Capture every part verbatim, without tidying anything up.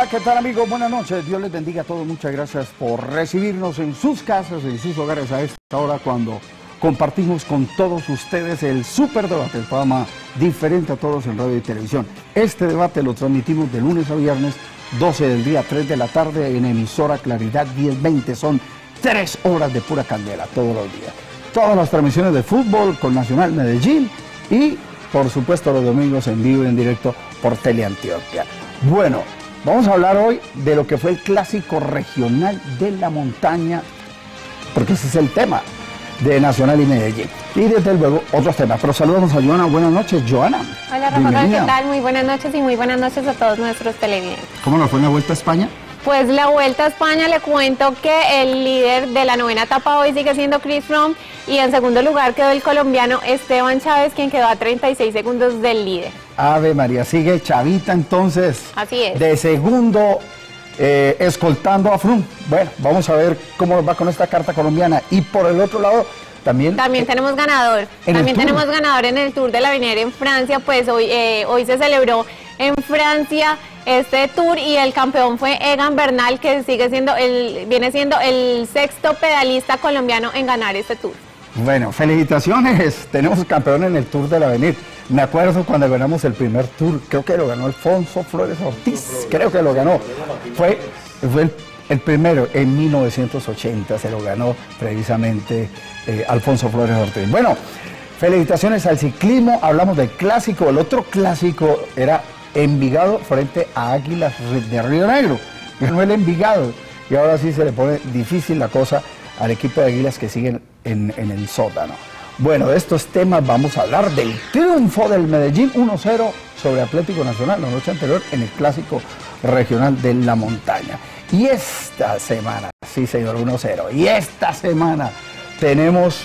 ¿qué tal amigos? Buenas noches, Dios les bendiga a todos, muchas gracias por recibirnos en sus casas, en sus hogares a esta hora cuando compartimos con todos ustedes el Super Debate, el programa diferente a todos en radio y televisión. Este debate lo transmitimos de lunes a viernes, doce del día, tres de la tarde en emisora Claridad diez veinte, son tres horas de pura candela todos los días. Todas las transmisiones de fútbol con Nacional Medellín y por supuesto los domingos en vivo y en directo por Teleantioquia. Bueno, vamos a hablar hoy de lo que fue el clásico regional de la montaña, porque ese es el tema de Nacional y Medellín. Y desde luego otros temas, pero saludamos a Joana. Buenas noches, Joana. Hola Rafael, ¿qué tal? Muy buenas noches y muy buenas noches a todos nuestros televidentes. ¿Cómo nos fue en la Vuelta a España? Pues la Vuelta a España, le cuento que el líder de la novena etapa hoy sigue siendo Chris Froome y en segundo lugar quedó el colombiano Esteban Chávez, quien quedó a treinta y seis segundos del líder. Ave María, sigue Chavita entonces. Así es. De segundo, eh, escoltando a Froome. Bueno, vamos a ver cómo nos va con esta carta colombiana. Y por el otro lado, también... También eh, tenemos ganador. También tenemos ganador en el Tour de l'Avenir en Francia, pues hoy, eh, hoy se celebró en Francia este tour y el campeón fue Egan Bernal, que sigue siendo el, viene siendo el sexto pedalista colombiano en ganar este tour. Bueno, felicitaciones, tenemos campeón en el Tour de l'Avenir. Me acuerdo cuando ganamos el primer tour, creo que lo ganó Alfonso Flores Ortiz, creo que lo ganó. Fue, fue el, el primero en mil novecientos ochenta, se lo ganó precisamente eh, Alfonso Flores Ortiz. Bueno, felicitaciones al ciclismo, hablamos del clásico, el otro clásico era Envigado frente a Águilas de Río Negro. Ganó el Envigado y ahora sí se le pone difícil la cosa al equipo de Águilas que siguen en, en el sótano. Bueno, de estos temas vamos a hablar del triunfo del Medellín uno cero sobre Atlético Nacional la noche anterior en el clásico regional de la montaña. Y esta semana, sí señor, uno cero, y esta semana tenemos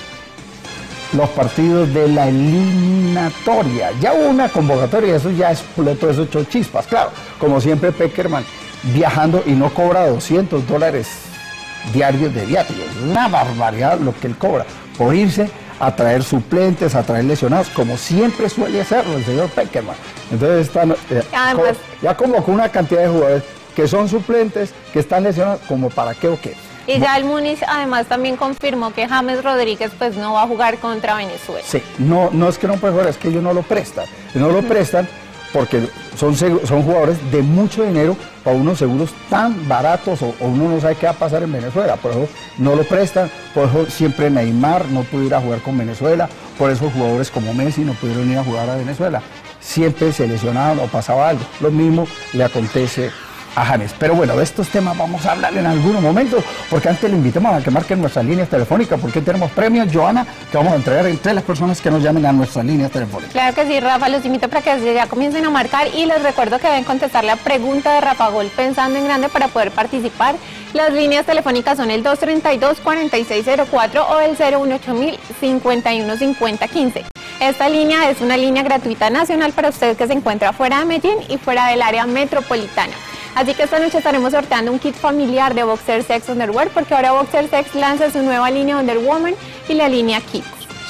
los partidos de la eliminatoria. Ya hubo una convocatoria, eso ya explotó, eso echó chispas. Claro, como siempre Peckerman viajando y no cobra doscientos dólares diarios de viáticos. Una barbaridad lo que él cobra por irse a traer suplentes, a traer lesionados, como siempre suele hacerlo el señor Peckerman. Entonces están, eh, Además, ya convocó una cantidad de jugadores que son suplentes, que están lesionados, como para qué o qué. Y ya el Múnich además también confirmó que James Rodríguez pues no va a jugar contra Venezuela. Sí, no, no es que no puede jugar, es que ellos no lo prestan. No lo prestan porque son, son jugadores de mucho dinero para unos seguros tan baratos o, o uno no sabe qué va a pasar en Venezuela. Por eso no lo prestan, por eso siempre Neymar no pudo ir a jugar con Venezuela, por eso jugadores como Messi no pudieron ir a jugar a Venezuela. Siempre se lesionaban o pasaba algo. Lo mismo le acontece a James. Pero bueno, de estos temas vamos a hablar en algunos momentos, porque antes le invitamos a que marquen nuestras líneas telefónicas, porque tenemos premios, Joana, que vamos a entregar entre las personas que nos llamen a nuestras líneas telefónicas. Claro que sí, Rafa, los invito para que ya comiencen a marcar y les recuerdo que deben contestar la pregunta de Rafa Gol pensando en grande para poder participar. Las líneas telefónicas son el dos treinta y dos, cuarenta y seis cero cuatro o el cero uno ocho mil, cincuenta y uno cincuenta quince. Esta línea es una línea gratuita nacional para usted que se encuentra fuera de Medellín y fuera del área metropolitana. Así que esta noche estaremos sorteando un kit familiar de Boxer Sex Underwear, porque ahora Boxer Sex lanza su nueva línea Wonder Woman y la línea Kids.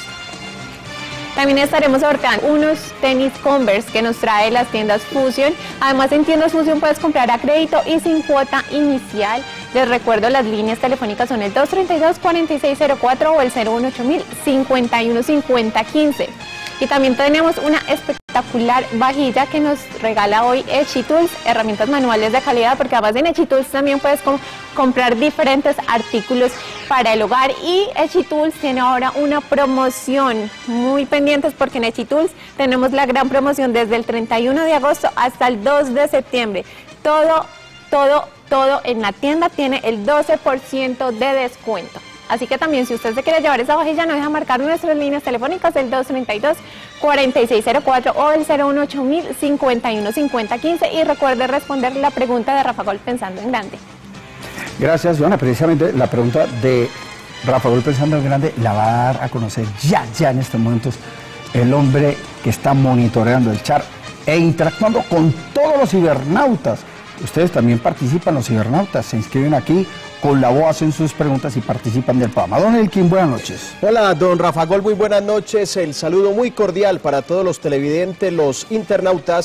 También estaremos sorteando unos tenis Converse que nos trae las tiendas Fusion. Además, en tiendas Fusion puedes comprar a crédito y sin cuota inicial. Les recuerdo, las líneas telefónicas son el dos treinta y dos, cuarenta y seis cero cuatro o el cero uno ocho mil, cincuenta y uno cincuenta quince. Y también tenemos una espectacular vajilla que nos regala hoy Echitools, herramientas manuales de calidad, porque además en Echitools también puedes com comprar diferentes artículos para el hogar. Y Echitools tiene ahora una promoción, muy pendientes porque en Echitools tenemos la gran promoción desde el treinta y uno de agosto hasta el dos de septiembre. Todo, todo, todo en la tienda tiene el doce por ciento de descuento. Así que también, si usted se quiere llevar esa vajilla, no deja marcar nuestras líneas telefónicas, el dos treinta y dos, cuarenta y seis cero cuatro o el cero uno ocho mil, cincuenta y uno cincuenta quince. Y recuerde responder la pregunta de Rafa Gol pensando en grande. Gracias, Joana. Precisamente la pregunta de Rafa Gol pensando en grande la va a dar a conocer ya, ya en estos momentos el hombre que está monitoreando el chat e interactuando con todos los cibernautas. Ustedes también participan, los cibernautas, se inscriben aquí, con la voz hacen sus preguntas y participan del programa. Don Elkin, buenas noches. Hola, don Rafa Gol, muy buenas noches. El saludo muy cordial para todos los televidentes, los internautas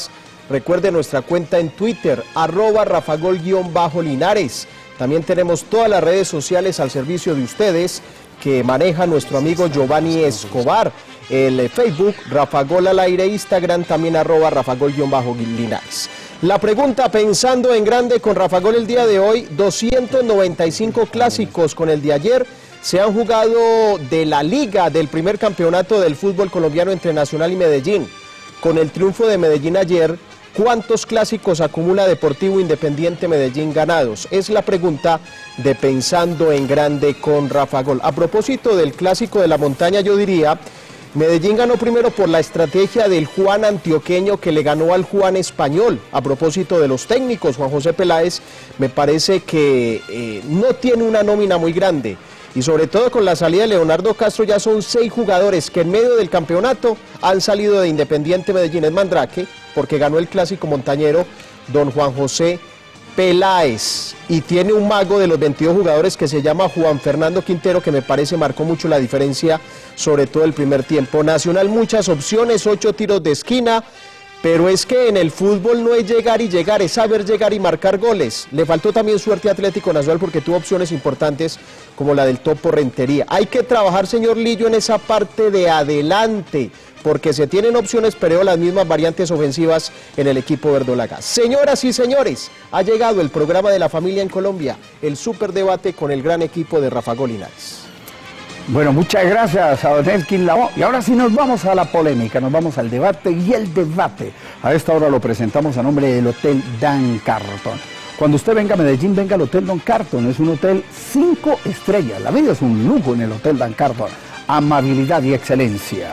Recuerde nuestra cuenta en Twitter, arroba rafagol-linares. También tenemos todas las redes sociales al servicio de ustedes que maneja nuestro amigo Giovanni Escobar. El Facebook, Rafagol al aire, Instagram también arroba rafagol-linares. La pregunta, pensando en grande con Rafagol el día de hoy, doscientos noventa y cinco clásicos con el de ayer se han jugado de la liga del primer campeonato del fútbol colombiano entre Nacional y Medellín. Con el triunfo de Medellín ayer, ¿cuántos clásicos acumula Deportivo Independiente Medellín ganados? Es la pregunta de Pensando en Grande con Rafagol. A propósito del clásico de la montaña, yo diría, Medellín ganó primero por la estrategia del Juan antioqueño que le ganó al Juan español. A propósito de los técnicos, Juan José Peláez me parece que eh, no tiene una nómina muy grande. Y sobre todo con la salida de Leonardo Castro ya son seis jugadores que en medio del campeonato han salido de Independiente Medellín. Es Mandrake, porque ganó el clásico montañero don Juan José Peláez. Y tiene un mago de los veintidós jugadores que se llama Juan Fernando Quintero, que me parece marcó mucho la diferencia, sobre todo el primer tiempo. Nacional muchas opciones, ocho tiros de esquina. Pero es que en el fútbol no es llegar y llegar, es saber llegar y marcar goles. Le faltó también suerte a Atlético Nacional porque tuvo opciones importantes como la del Topo Rentería. Hay que trabajar, señor Lillo, en esa parte de adelante, porque se tienen opciones, pero las mismas variantes ofensivas en el equipo verdolaga. Señoras y señores, ha llegado el programa de la familia en Colombia, el superdebate con el gran equipo de Rafagol Linares. Bueno, muchas gracias a don Elkin Lavoe. Y ahora sí nos vamos a la polémica, nos vamos al debate y el debate. A esta hora lo presentamos a nombre del Hotel Dan Carton. Cuando usted venga a Medellín, venga al Hotel Dan Carton. Es un hotel cinco estrellas. La vida es un lujo en el Hotel Dan Carton. Amabilidad y excelencia.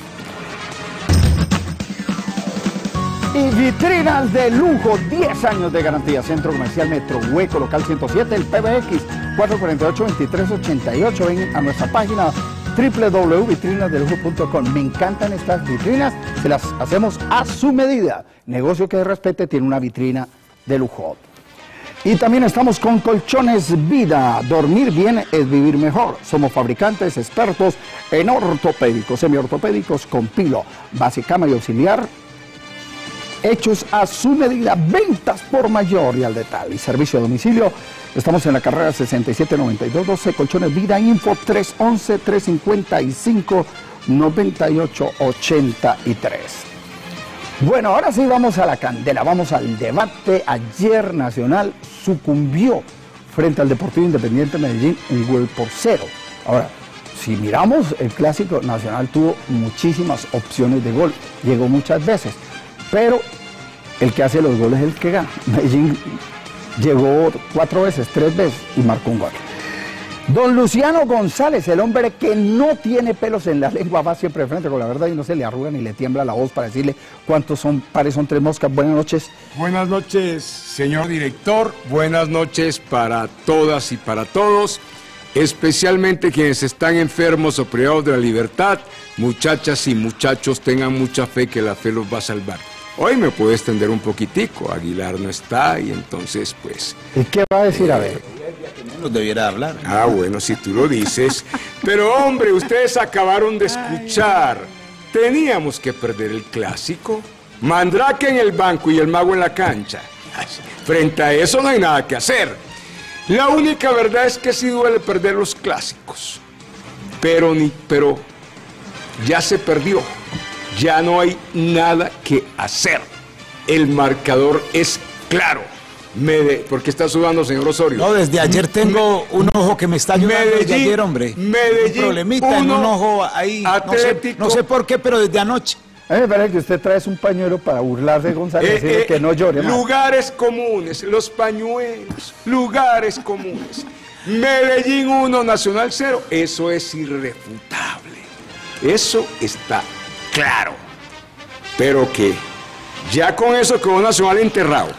Y vitrinas de lujo, diez años de garantía. Centro Comercial Metro Hueco, local ciento siete, el P B X cuatro cuatro ocho, dos tres ocho ocho. Ven a nuestra página w w w punto vitrinas de lujo punto com. Me encantan estas vitrinas, se las hacemos a su medida. Negocio que respete tiene una vitrina de lujo. Y también estamos con Colchones Vida. Dormir bien es vivir mejor. Somos fabricantes expertos en ortopédicos, semiortopédicos con pilo, base, cama y auxiliar, hechos a su medida, ventas por mayor y al detalle. Y servicio a domicilio, estamos en la carrera sesenta y siete noventa y dos doce, Colchones Vida, info tres once, tres cincuenta y cinco, noventa y ocho ochenta y tres. Bueno, ahora sí vamos a la candela, vamos al debate. Ayer Nacional sucumbió frente al Deportivo Independiente Medellín un gol por cero. Ahora, si miramos el clásico, Nacional tuvo muchísimas opciones de gol, llegó muchas veces. Pero el que hace los goles es el que gana. Medellín llegó cuatro veces, tres veces y marcó un gol. Don Luciano González, el hombre que no tiene pelos en la lengua, va siempre de frente con la verdad y no se le arruga ni le tiembla la voz para decirle cuántos son pares, son tres moscas. Buenas noches. Buenas noches, señor director. Buenas noches para todas y para todos, especialmente quienes están enfermos o privados de la libertad. Muchachas y muchachos, tengan mucha fe que la fe los va a salvar. Hoy me puedo extender un poquitico, Aguilar no está y entonces pues... ¿Y qué va a decir? A ver. Nos debiera hablar. Ah, bueno, si tú lo dices. Pero hombre, ustedes acabaron de escuchar. Teníamos que perder el clásico. Mandrake en el banco y el mago en la cancha. Frente a eso no hay nada que hacer. La única verdad es que sí duele perder los clásicos. Pero ni, pero ya se perdió. Ya no hay nada que hacer. El marcador es claro. Mede, ¿por qué está sudando, señor Osorio? No, desde ayer tengo un ojo que me está ayudando. Medellín, desde ayer, hombre. Medellín, un problemita en un ojo ahí. Atlético. No sé, no sé por qué, pero desde anoche. A mí me parece que usted trae un pañuelo para burlarse de González, Eh, decirle eh, que no llore más. Lugares comunes, los pañuelos, lugares comunes. Medellín uno, Nacional cero. Eso es irrefutable. Eso está claro. Pero que ya con eso quedó Nacional enterrado.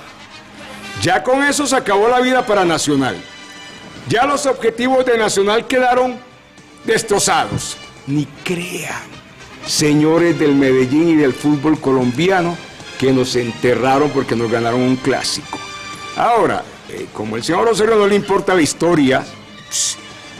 Ya con eso se acabó la vida para Nacional. Ya los objetivos de Nacional quedaron destrozados. Ni crean, señores del Medellín y del fútbol colombiano, que nos enterraron porque nos ganaron un clásico. Ahora, eh, como el señor Osorio no le importa la historia, pss,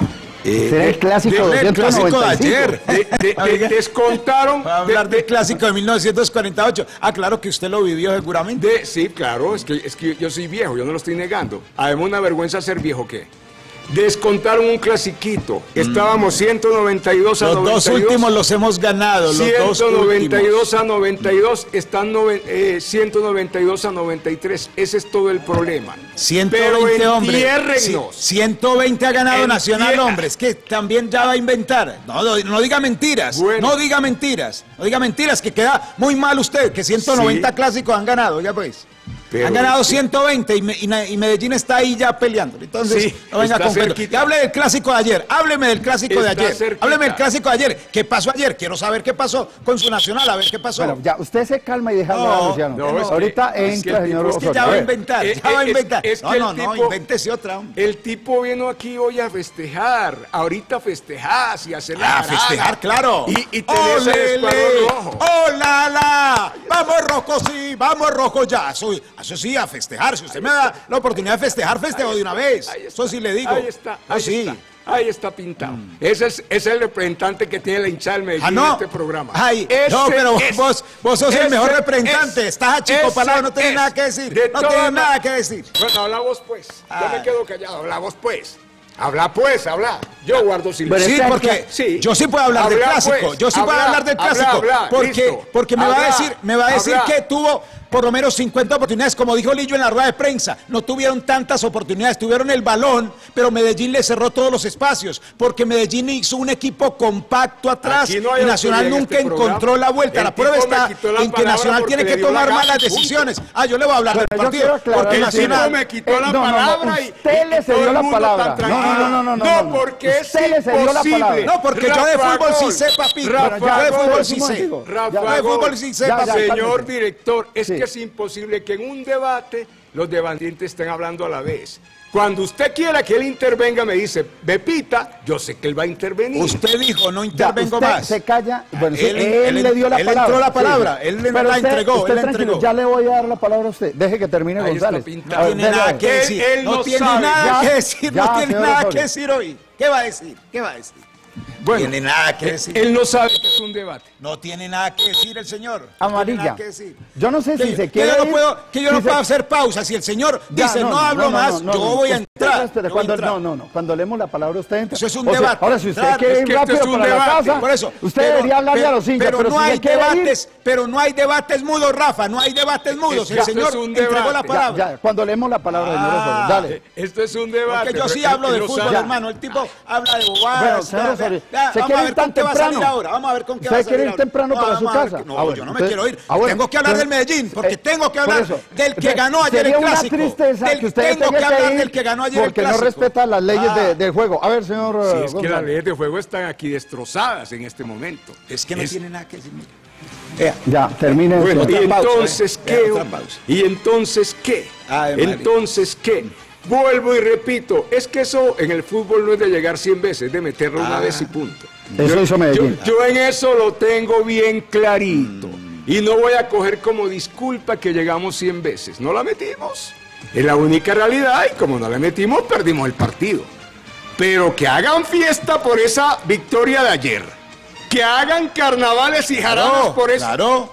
Eh, Será el clásico de- de el clásico de ayer. de- de- de- descontaron. Va a hablar de- del clásico de mil novecientos cuarenta y ocho. Ah, claro que usted lo vivió seguramente. de- sí, claro, es que, es que yo soy viejo, yo no lo estoy negando. Además, una vergüenza ser viejo, ¿qué? Descontaron un clasiquito. Estábamos ciento noventa y dos a Los noventa y dos. dos últimos los hemos ganado. Los dos ciento noventa y dos últimos. a noventa y dos, están nove- eh, ciento noventa y dos a noventa y tres. Ese es todo el problema. ciento Pero veinte hombres. entiérrennos. Sí, ciento veinte ha ganado Entierra- Nacional, hombres. Que también ya va a inventar. No, no, no diga mentiras. Bueno. No diga mentiras. No diga mentiras, que queda muy mal usted, que ciento noventa Sí. clásicos han ganado. Oiga, pues. Pero han ganado es que- ciento veinte y, me- y na- y Medellín está ahí ya peleando. Entonces, Sí, no venga está con cuento. cerquita. Y hable del clásico de ayer. Hábleme del clásico de Está ayer. cerquita. Hábleme del clásico de ayer. ¿Qué pasó ayer? Quiero saber qué pasó con su Nacional. A ver qué pasó. Bueno, ya, usted se calma y deja hablar No, a Luciano. no, es que- Ahorita es que entra el el señor tipo- es que Osorio. ya A va a ver. inventar, Eh, ya va a eh, es- inventar. es no, que no, el no, tipo- invéntese otra, hombre. El tipo vino aquí hoy a festejar. Ahorita festejar y hacer la A jarana. festejar, claro. Y, y tener ese ¡Olele! escuadrón rojo. ¡Hola, la! Vamos, rojo, sí, vamos, rojo, ya. Eso, eso sí, a festejar. Si usted me da la oportunidad de festejar, festejo de una vez. Ahí está, Eso sí le digo. Ahí está, No, ahí sí. está. Ahí está pintado. Ese, es, ese es el representante que tiene la hinchada del Medellín Ah, no. en este programa. Ay, Ese no, pero es- vos, vos sos el ese mejor representante. es- Estás achicopalado, no tienes ese nada es. que decir. De No todas tienes ma- nada que decir. Bueno, habla vos pues. Yo Ah. me quedo callado. Habla vos pues. Habla pues, habla. Yo guardo silencio. Sí, este es porque sí. yo sí puedo hablar del Habla, clásico. pues. Yo sí puedo Habla, hablar del habla, clásico. habla, porque listo. porque me va a Habla, decir, me va a decir habla. que tuvo por lo menos cincuenta oportunidades, como dijo Lillo en la rueda de prensa. No tuvieron tantas oportunidades, tuvieron el balón, pero Medellín le cerró todos los espacios, porque Medellín hizo un equipo compacto atrás Aquí no hay y Nacional autoridad en nunca este encontró programa. la vuelta. El La prueba tipo me está quitó la en que palabra Nacional porque tiene le que dio la tomar gana, malas punto. decisiones. Ah, yo le voy a hablar Bueno, del yo partido, quiero aclarar porque el Nacional... tipo me quitó Eh, la no, no, no, palabra y- usted y le todo cedió el la mundo palabra. tan No, tranquilo. no, no, no, no, No, no. porque es Usted le cedió la imposible. palabra. No, porque yo de Rafa fútbol sí Gol. sé, papito. Rafa Yo de Gol. fútbol sí un sé. momentico. Rafa Yo de Gol. fútbol sí sé, Ya, ya, papito. Señor cálmese. director, es Sí. que es imposible que en un debate los debatientes estén hablando a la vez. Cuando usted quiera que él intervenga, me dice, Bepita, yo sé que él va a intervenir. Usted dijo, no Ya, intervengo usted más. se calla. Bueno, sí, Él- él, él- le dio la él palabra. entró la sí. palabra, él le- Pero la usted- entregó, usted él la tranquilo, entregó. Ya le voy a dar la palabra a usted. Deje que termine Ahí está González. pintado. A No ver, tiene dele, a nada ver. que Él- decir. él no no tiene sabe. nada Ya, que decir. ya, no tiene señor nada Osorio. que decir hoy. ¿Qué va a decir? ¿Qué va a decir? Bueno, tiene nada que decir. él no sabe que es un debate. No tiene nada que decir el señor. No tiene Amarilla. nada que decir. Yo no sé si Que, se que quiere yo no ir, puedo, que yo si no se- puedo hacer pausa. Si el señor Ya, dice no, hablo más, no, yo no, voy a usted entrar. espere, yo voy a cuando, entrar. no, no, no. Cuando leemos la palabra usted entra. Eso es un O sea, debate. ahora, si usted Claro, quiere es ir que esto rápido es un para la debate. casa, Por eso, usted pero- debería hablarle pero- a los hinchas. pero, Pero, no si hay se quiere ir, debates, pero no hay debates mudos, Rafa, no hay debates mudos. que El esto señor es un entregó debate. la Ya, palabra. ya, cuando leemos la palabra, señor Ah. Osorio, dale. Esto es un debate. Porque yo sí pero él- hablo él de lo fútbol, sabe. hermano. El tipo habla de bobadas. Bueno, señor Ya, Osorio, ya, ¿se vamos quiere a ir ver tan con qué va a salir temprano? ahora. Vamos a ver con qué ¿Usted va a quiere salir ir ahora. temprano para vamos su a ver casa? que- No, Ah, bueno, yo no me entonces- quiero ir. ah, bueno, Tengo que hablar entonces- del Medellín, porque eh, tengo que por hablar eso. del que Entonces, ganó ayer el sería una clásico. tristeza Del- que usted tengo tenga que hablar ir del que ganó ayer el porque no clásico. respeta las leyes Ah. de- del juego. A ver, señor Sí, eh, es que las González. leyes de juego están aquí destrozadas en este momento. Es que no Es- tiene nada que decir. Vea. Ya, termine. Bueno, señor. y Otra pausa, entonces ¿eh? qué, Otra pausa. y entonces qué, Ay, María. entonces qué, vuelvo y repito, es que eso en el fútbol no es de llegar cien veces, es de meterlo una Ah. vez y punto. Eso yo, hizo Medellín. Yo, yo en eso lo tengo bien clarito y no voy a coger como disculpa que llegamos cien veces, no la metimos, es la única realidad y como no la metimos perdimos el partido. Pero que hagan fiesta por esa victoria de ayer, que hagan carnavales y jaranas Claro, por eso. claro,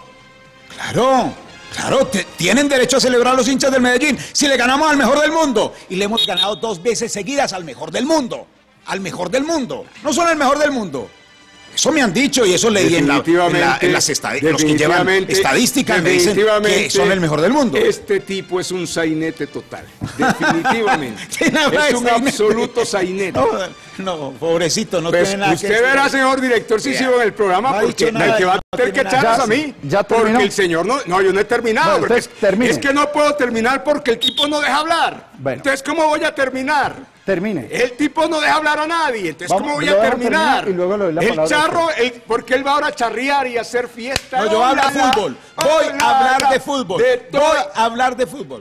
claro, claro, te- tienen derecho a celebrar los hinchas del Medellín si le ganamos al mejor del mundo. Y le hemos ganado dos veces seguidas al mejor del mundo. Al mejor del mundo. No solo al mejor del mundo. Eso me han dicho y eso leí en, la, en, la- en las estadísticas. Los que llevan definitivamente, estadísticas me dicen que definitivamente, son el mejor del mundo. Este tipo es un sainete total. Definitivamente. ¿Quién habla es de un sainete? absoluto sainete. No, no, pobrecito, no Pues tiene nada que usted decir. verá, señor director, si Vea, sigo en el programa, no ha porque dicho el nada, que va a no tener que tiene nada. echarnos Ya, a mí. ya terminó. Porque el señor no, no, yo no he terminado. Bueno, porque entonces, es, termine. es que no puedo terminar porque el tipo no deja hablar. Bueno. Entonces, ¿cómo voy a terminar? Termine. El tipo no deja hablar a nadie, entonces Vamos, ¿cómo voy lo a dejo terminar? terminar y luego le doy la el palabra a charro, el, porque él va ahora a charrear y a hacer fiesta. No, yo voy a hablar de Hola, fútbol. Voy hola, a hablar hola. de fútbol. De, to- Voy a hablar de fútbol.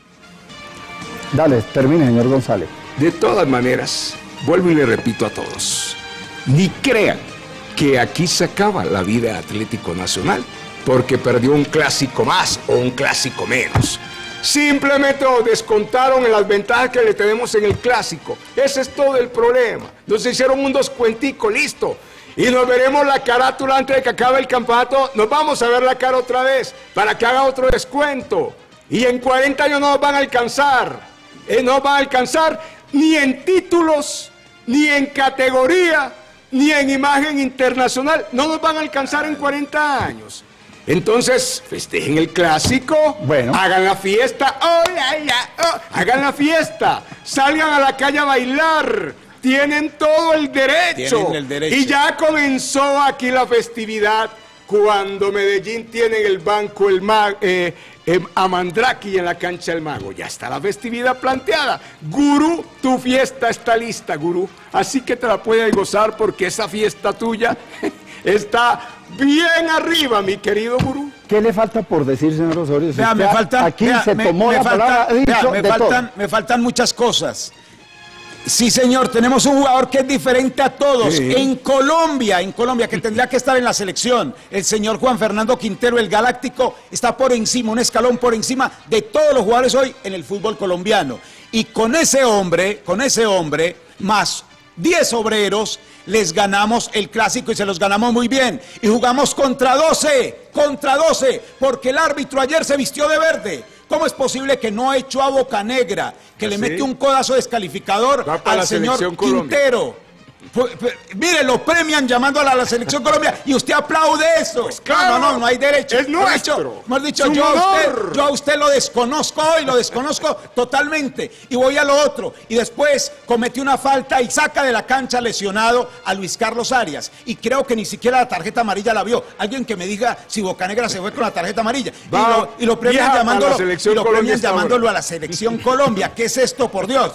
Dale, termine, señor González. de todas maneras, vuelvo y le repito a todos, ni crean que aquí se acaba la vida de Atlético Nacional porque perdió un clásico más o un clásico menos. Simplemente nos descontaron en las ventajas que le tenemos en el clásico. Ese es todo el problema. Nos hicieron un descuentico, listo. Y nos veremos la carátula antes de que acabe el campeonato. Nos vamos a ver la cara otra vez para que haga otro descuento. Y en cuarenta años no nos van a alcanzar. Eh, no nos van a alcanzar ni en títulos, ni en categoría, ni en imagen internacional. No nos van a alcanzar en cuarenta años. Entonces, festejen el clásico, bueno. hagan la fiesta, oh, la, la, oh, hagan la fiesta, salgan a la calle a bailar, tienen todo el derecho. Tienen el derecho. Y ya comenzó aquí la festividad cuando Medellín tiene en el banco el ma eh, eh, a Mandraki en la cancha del Mago. Ya está la festividad planteada. Gurú, tu fiesta está lista, Gurú. Así que te la puedes gozar porque esa fiesta tuya está bien arriba, mi querido Gurú. ¿Qué le falta por decir, señor Osorio? Si Vea, me usted falta, aquí vea, se me, tomó me la falta, palabra, ha vea, dicho me, de faltan, todo. me faltan muchas cosas. Sí, señor, tenemos un jugador que es diferente a todos. Sí. En Colombia, en Colombia, que tendría que estar en la selección, el señor Juan Fernando Quintero, el Galáctico, está por encima, un escalón por encima de todos los jugadores hoy en el fútbol colombiano. Y con ese hombre, con ese hombre, más diez obreros, les ganamos el clásico y se los ganamos muy bien. Y jugamos contra doce, contra doce, porque el árbitro ayer se vistió de verde. ¿Cómo es posible que no echó a Bocanegra, que le ¿Sí? mete un codazo descalificador Va para al la señor selección Colombia. Quintero? Pues, pues, mire, lo premian llamándola a la selección Colombia y usted aplaude eso. Pues claro, no, no, no hay derecho. es Hemos nuestro. dicho, hemos dicho Su yo, a usted, honor. yo a usted lo desconozco hoy, lo desconozco totalmente. Y voy a lo otro. Y después cometió una falta y saca de la cancha lesionado a Luis Carlos Arias. Y creo que ni siquiera la tarjeta amarilla la vio. Alguien que me diga si Bocanegra se fue con la tarjeta amarilla. Y Va, lo, y lo premian viaja a la llamándolo, selección y lo Colombia premian esta llamándolo hora. a la selección Colombia. ¿Qué es esto, por Dios?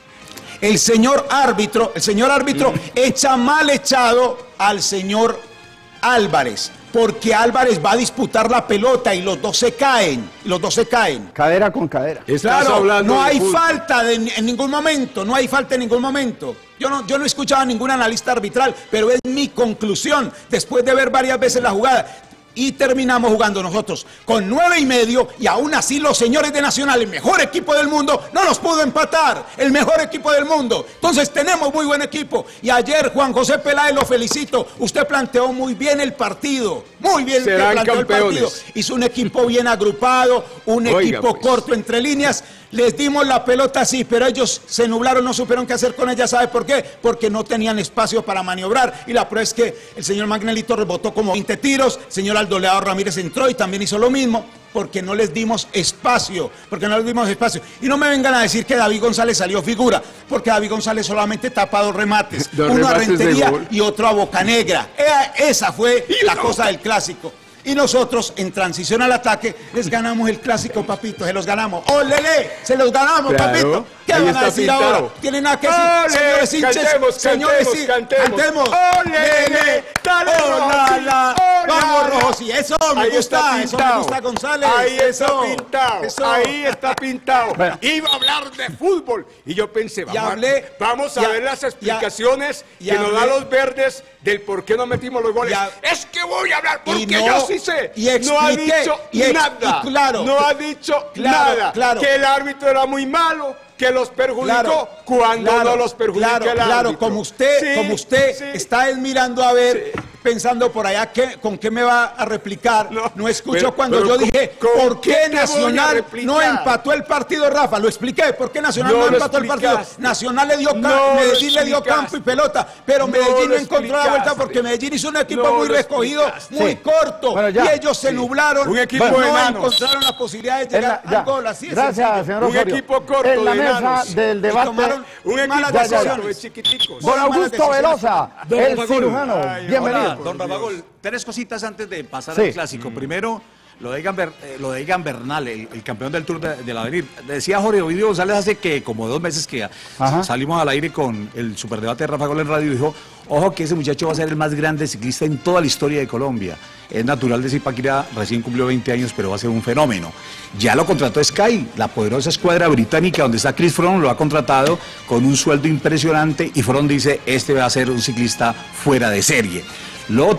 El señor árbitro, el señor árbitro echa mal echado al señor Álvarez, porque Álvarez va a disputar la pelota y los dos se caen, los dos se caen. Cadera con cadera. Estás Claro, hablando no de hay fútbol. falta de, en ningún momento, no hay falta en ningún momento. Yo no, yo no he escuchado a ningún analista arbitral, pero es mi conclusión, después de ver varias veces la jugada. Y terminamos jugando nosotros con nueve y medio y aún así los señores de Nacional, el mejor equipo del mundo, no nos pudo empatar, el mejor equipo del mundo. Entonces tenemos muy buen equipo. Y ayer, Juan José Peláez, lo felicito, usted planteó muy bien el partido, muy bien que Serán planteó el campeones. partido. Hizo un equipo bien agrupado, un Oiga, equipo pues. corto entre líneas. Les dimos la pelota sí, pero ellos se nublaron, no supieron qué hacer con ella. ¿Sabe por qué? Porque no tenían espacio para maniobrar. Y la prueba es que el señor Magnelito rebotó como veinte tiros, el señor Aldoleado Ramírez entró y también hizo lo mismo, porque no les dimos espacio, porque no les dimos espacio. Y no me vengan a decir que David González salió figura, porque David González solamente tapa dos remates, Dos uno a remates de Rentería gol. y otro a Bocanegra. Ea- Esa fue Y la la cosa Boca- del clásico. Y nosotros, en transición al ataque, les ganamos el clásico, papito, se los ganamos. ¡Olele! ¡Se los ganamos, Claro, papito! ¿Qué ahí van a está decir pintado. ahora? ¿Tienen nada que decir? ¡Ole! Señores hinchas, Cantemos, señores cantemos, hin- cantemos. cantemos. ¡Olele! ¡Dale, ¡Oh, la, Rossi! la! ¡Oh, la, ¡Vamos, la! Rossi! Eso me Ahí gusta, está eso me pintado. gusta, González. Ahí está Eso, pintado, eso. ahí está pintado. Bueno. Iba a hablar de fútbol y yo pensé, vamos, Ya a- hablé, vamos a ya- ver las ya- explicaciones ya que nos dan hablé. los verdes del por qué no metimos los goles. Ya- es que voy a hablar porque Y no- yo sí sé. y no ha expliqué, dicho y ex- nada. y claro, no ha dicho claro, nada. claro. Que el árbitro era muy malo, que los perjudicó Claro, cuando claro, no los perjudica claro, el árbitro. claro, como usted, Sí, como usted sí. está él mirando a ver, pensando por allá que, con qué me va a replicar. No, No, escuchó pero- cuando pero yo ¿con- dije, con ¿por qué qué te voy a Nacional replicar? no empató el partido, Rafa? Lo expliqué, ¿por qué Nacional No no, lo empató el partido? explicaste. Nacional le dio, ca- No lo Medellín le dio explicaste. campo y pelota, pero No Medellín no lo encontró la vuelta explicaste. porque Medellín hizo un equipo No muy lo recogido, explicaste. muy Sí. corto, Bueno, ya. y ellos se Sí. nublaron, Un equipo no de enanos. encontraron la posibilidad de En llegar la- ya. al gol, así es Gracias, sencillo. señor Un Osorio. equipo corto En la de mesa enanos. del Y debate, tomaron Un equipo malas ya, ya, ya. corto de decisiones. chiquiticos. don Malas Augusto decisiones. Velosa, el Don cirujano. Ay, Bienvenido. hola, don Rabagol, tres cositas antes de pasar Sí. al clásico. Primero, lo de Egan, Ber- eh, lo de Egan Bernal, el, el campeón del Tour de, del Avenir. Decía Jorge Ovidio González hace que como dos meses que Ajá. salimos al aire con el superdebate de Rafa Gol en radio y dijo, ojo que ese muchacho va a ser el más grande ciclista en toda la historia de Colombia. Es natural de Zipaquirá, recién cumplió veinte años, pero va a ser un fenómeno. Ya lo contrató Sky, la poderosa escuadra británica donde está Chris Froome, lo ha contratado con un sueldo impresionante y Froome dice, este va a ser un ciclista fuera de serie. Lo otro,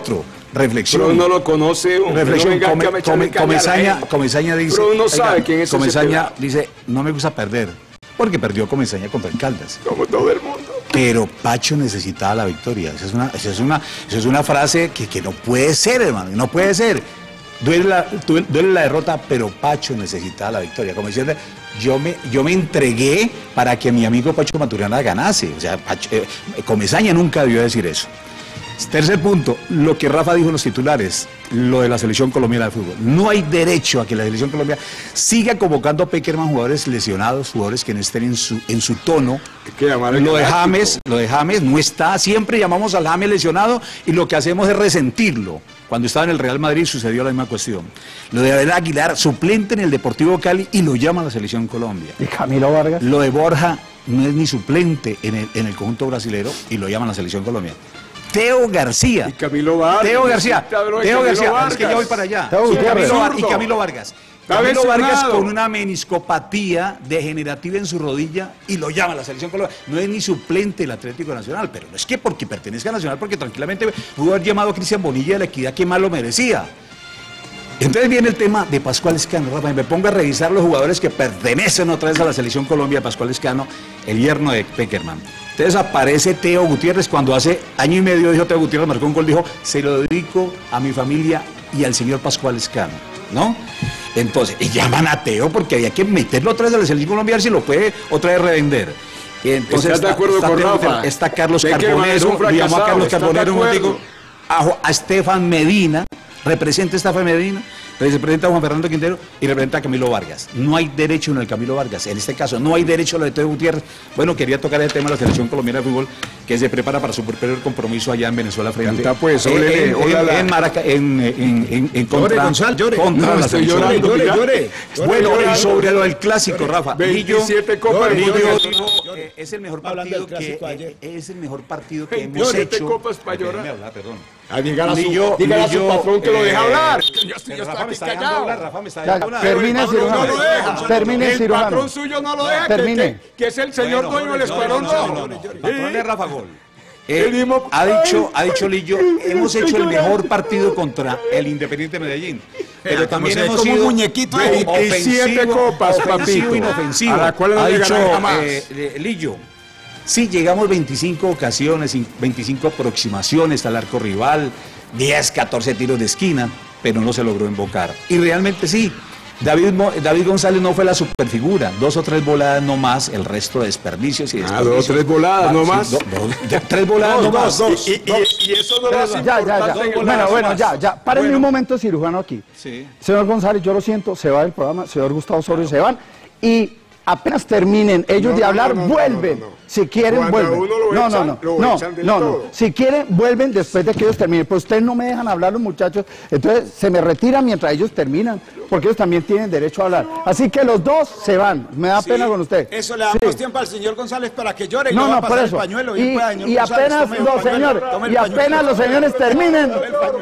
reflexión. Pero uno lo conoce, hombre, reflexión. no venga Come, acá a echarle come, caña a la Comesaña, gente. Comesaña dice... Pero uno sabe oiga, quién es ese Comesaña pelado. dice, no me gusta perder, porque perdió Comesaña contra el Caldas. Como todo el mundo. Pero Pacho necesitaba la victoria. Esa es una, esa es una, esa es una frase que, que no puede ser, hermano, no puede ser. Duele la, duele la derrota, pero Pacho necesitaba la victoria. Como diciendo, yo me, yo me entregué para que mi amigo Pacho Maturana ganase. O sea, Pacho, eh, Comesaña nunca debió decir eso. Tercer punto, lo que Rafa dijo en los titulares, lo de la selección colombiana de fútbol. No hay derecho a que la selección colombiana siga convocando a Peckerman jugadores lesionados, jugadores que no estén en su, en su tono. Hay que llamar al Lo de galáctico. James, lo de James no está, siempre llamamos al James lesionado y lo que hacemos es resentirlo. Cuando estaba en el Real Madrid sucedió la misma cuestión. Lo de Abel Aguilar, suplente en el Deportivo Cali y lo llama a la selección Colombia. Y Camilo Vargas. Lo de Borja no es ni suplente en el, en el conjunto brasilero y lo llaman a la selección Colombia. Teo García. Y Camilo Vargas. Teo García. Necesita, bro, Teo Camilo García. Vargas. Es que ya voy para allá. Teo Y Gutiérrez. Camilo, Var- y Zurdo. Camilo Vargas. Está Camilo Vargas lesionado. con una meniscopatía degenerativa en su rodilla y lo llama a la selección colombiana. No es ni suplente del Atlético Nacional, pero no es que porque pertenezca a Nacional, porque tranquilamente pudo haber llamado a Cristian Bonilla de la Equidad, que más lo merecía. Entonces viene el tema de Pascual Escano, Rafa, y me pongo a revisar los jugadores que pertenecen otra vez a la selección Colombia, Pascual Escano, el yerno de Peckerman. Entonces aparece Teo Gutiérrez, cuando hace año y medio dijo Teo Gutiérrez, marcó un gol, dijo, se lo dedico a mi familia y al señor Pascual Escano, ¿no? Entonces, y llaman a Teo porque había que meterlo otra vez a la selección Colombia, a ver si lo puede otra vez revender. Entonces, ¿Estás de acuerdo con Teo Rafa? Gutiérrez, está Carlos Peckerman es un Carbonero, le llamó a fracasado, Carlos ¿estás de Carbonero, un acuerdo? momentico, a, Jo- a Estefan Medina, representa a Estefan Medina, representa a Juan Fernando Quintero y representa a Camilo Vargas. No hay derecho en el Camilo Vargas, en este caso no hay derecho a lo de Teo Gutiérrez. Bueno, quería tocar el tema de la selección colombiana de fútbol que se prepara para su primer compromiso allá en Venezuela frente Canta, pues, en, ólele, en, ólala. en Maraca- en, en, en, en contra, Llore, Gonzalo, llore. contra No, la estoy selección. llorando, Llore, mira. llore. Bueno, llorando. y sobre lo del clásico, Rafa, Lillo, veintisiete copas de Lillo Mundial. dijo, eh, es el mejor Hablando partido del que clásico ayer. eh, es el mejor partido que hemos veintisiete hecho. copas para llorar. Déjeme hablar, perdón. A llegar a su, Lillo- dígale a su Lillo, patrón que lo eh, deja hablar. Yo, pero yo Rafa estoy me aquí está dejando callado. hablar, Rafa me está Ya, dejando hablar. termine, El patrón cirujano. no lo deja. Termine, El cirujano. patrón suyo no lo deja, que, Termine. que, que es el señor Bueno, dueño del no, escuadrón no, no, rojo. no, no, El patrón es Rafa Gol. El Eh, mismo- ha dicho, Ay, ha dicho Lillo, hemos hecho el mejor partido contra el Independiente Medellín. Pero también como se ve hemos como un sido muñequito de- ahí. veintisiete copas, ofensivo, papito, inofensivo. a la cual no ha le dicho ganan jamás. eh, eh, Lillo. Sí, llegamos veinticinco ocasiones, veinticinco aproximaciones al arco rival, diez, catorce tiros de esquina, pero no se logró invocar. Y realmente sí, David, Mo- David González no fue la superfigura, dos o tres voladas no más, el resto de desperdicios y Ah, desperdicios. dos o tres voladas Ah, no sí, más. do- do- de- tres voladas no más. Y, y- y- y eso no lo hace Ya, ya, importante ya. en el Bueno, brazo bueno, más. ya, ya. Párenme Bueno. un momento, cirujano, aquí. Sí. Señor González, yo lo siento, se va del programa. Señor Gustavo Osorio, se van. Y apenas terminen ellos No, de no, hablar, no, no, vuelven. no, no, no. Si quieren, Cuando a vuelven. uno lo no, echan, no, lo no, echan del no, no, todo. no. Si quieren, vuelven después de que ellos terminen. Pues ustedes no me dejan hablar los muchachos. Entonces se me retiran mientras ellos terminan, porque ellos también tienen derecho a hablar. Así que los dos se van. Me da pena con usted. Eso le damos Sí. tiempo al señor González para que llore. y No, le va a no, por pasar eso. el pañuelo. Y, Bien pueda, señor y González, apenas tome el los pañuelo, señores, tome el y pañuelo. apenas los señores terminen.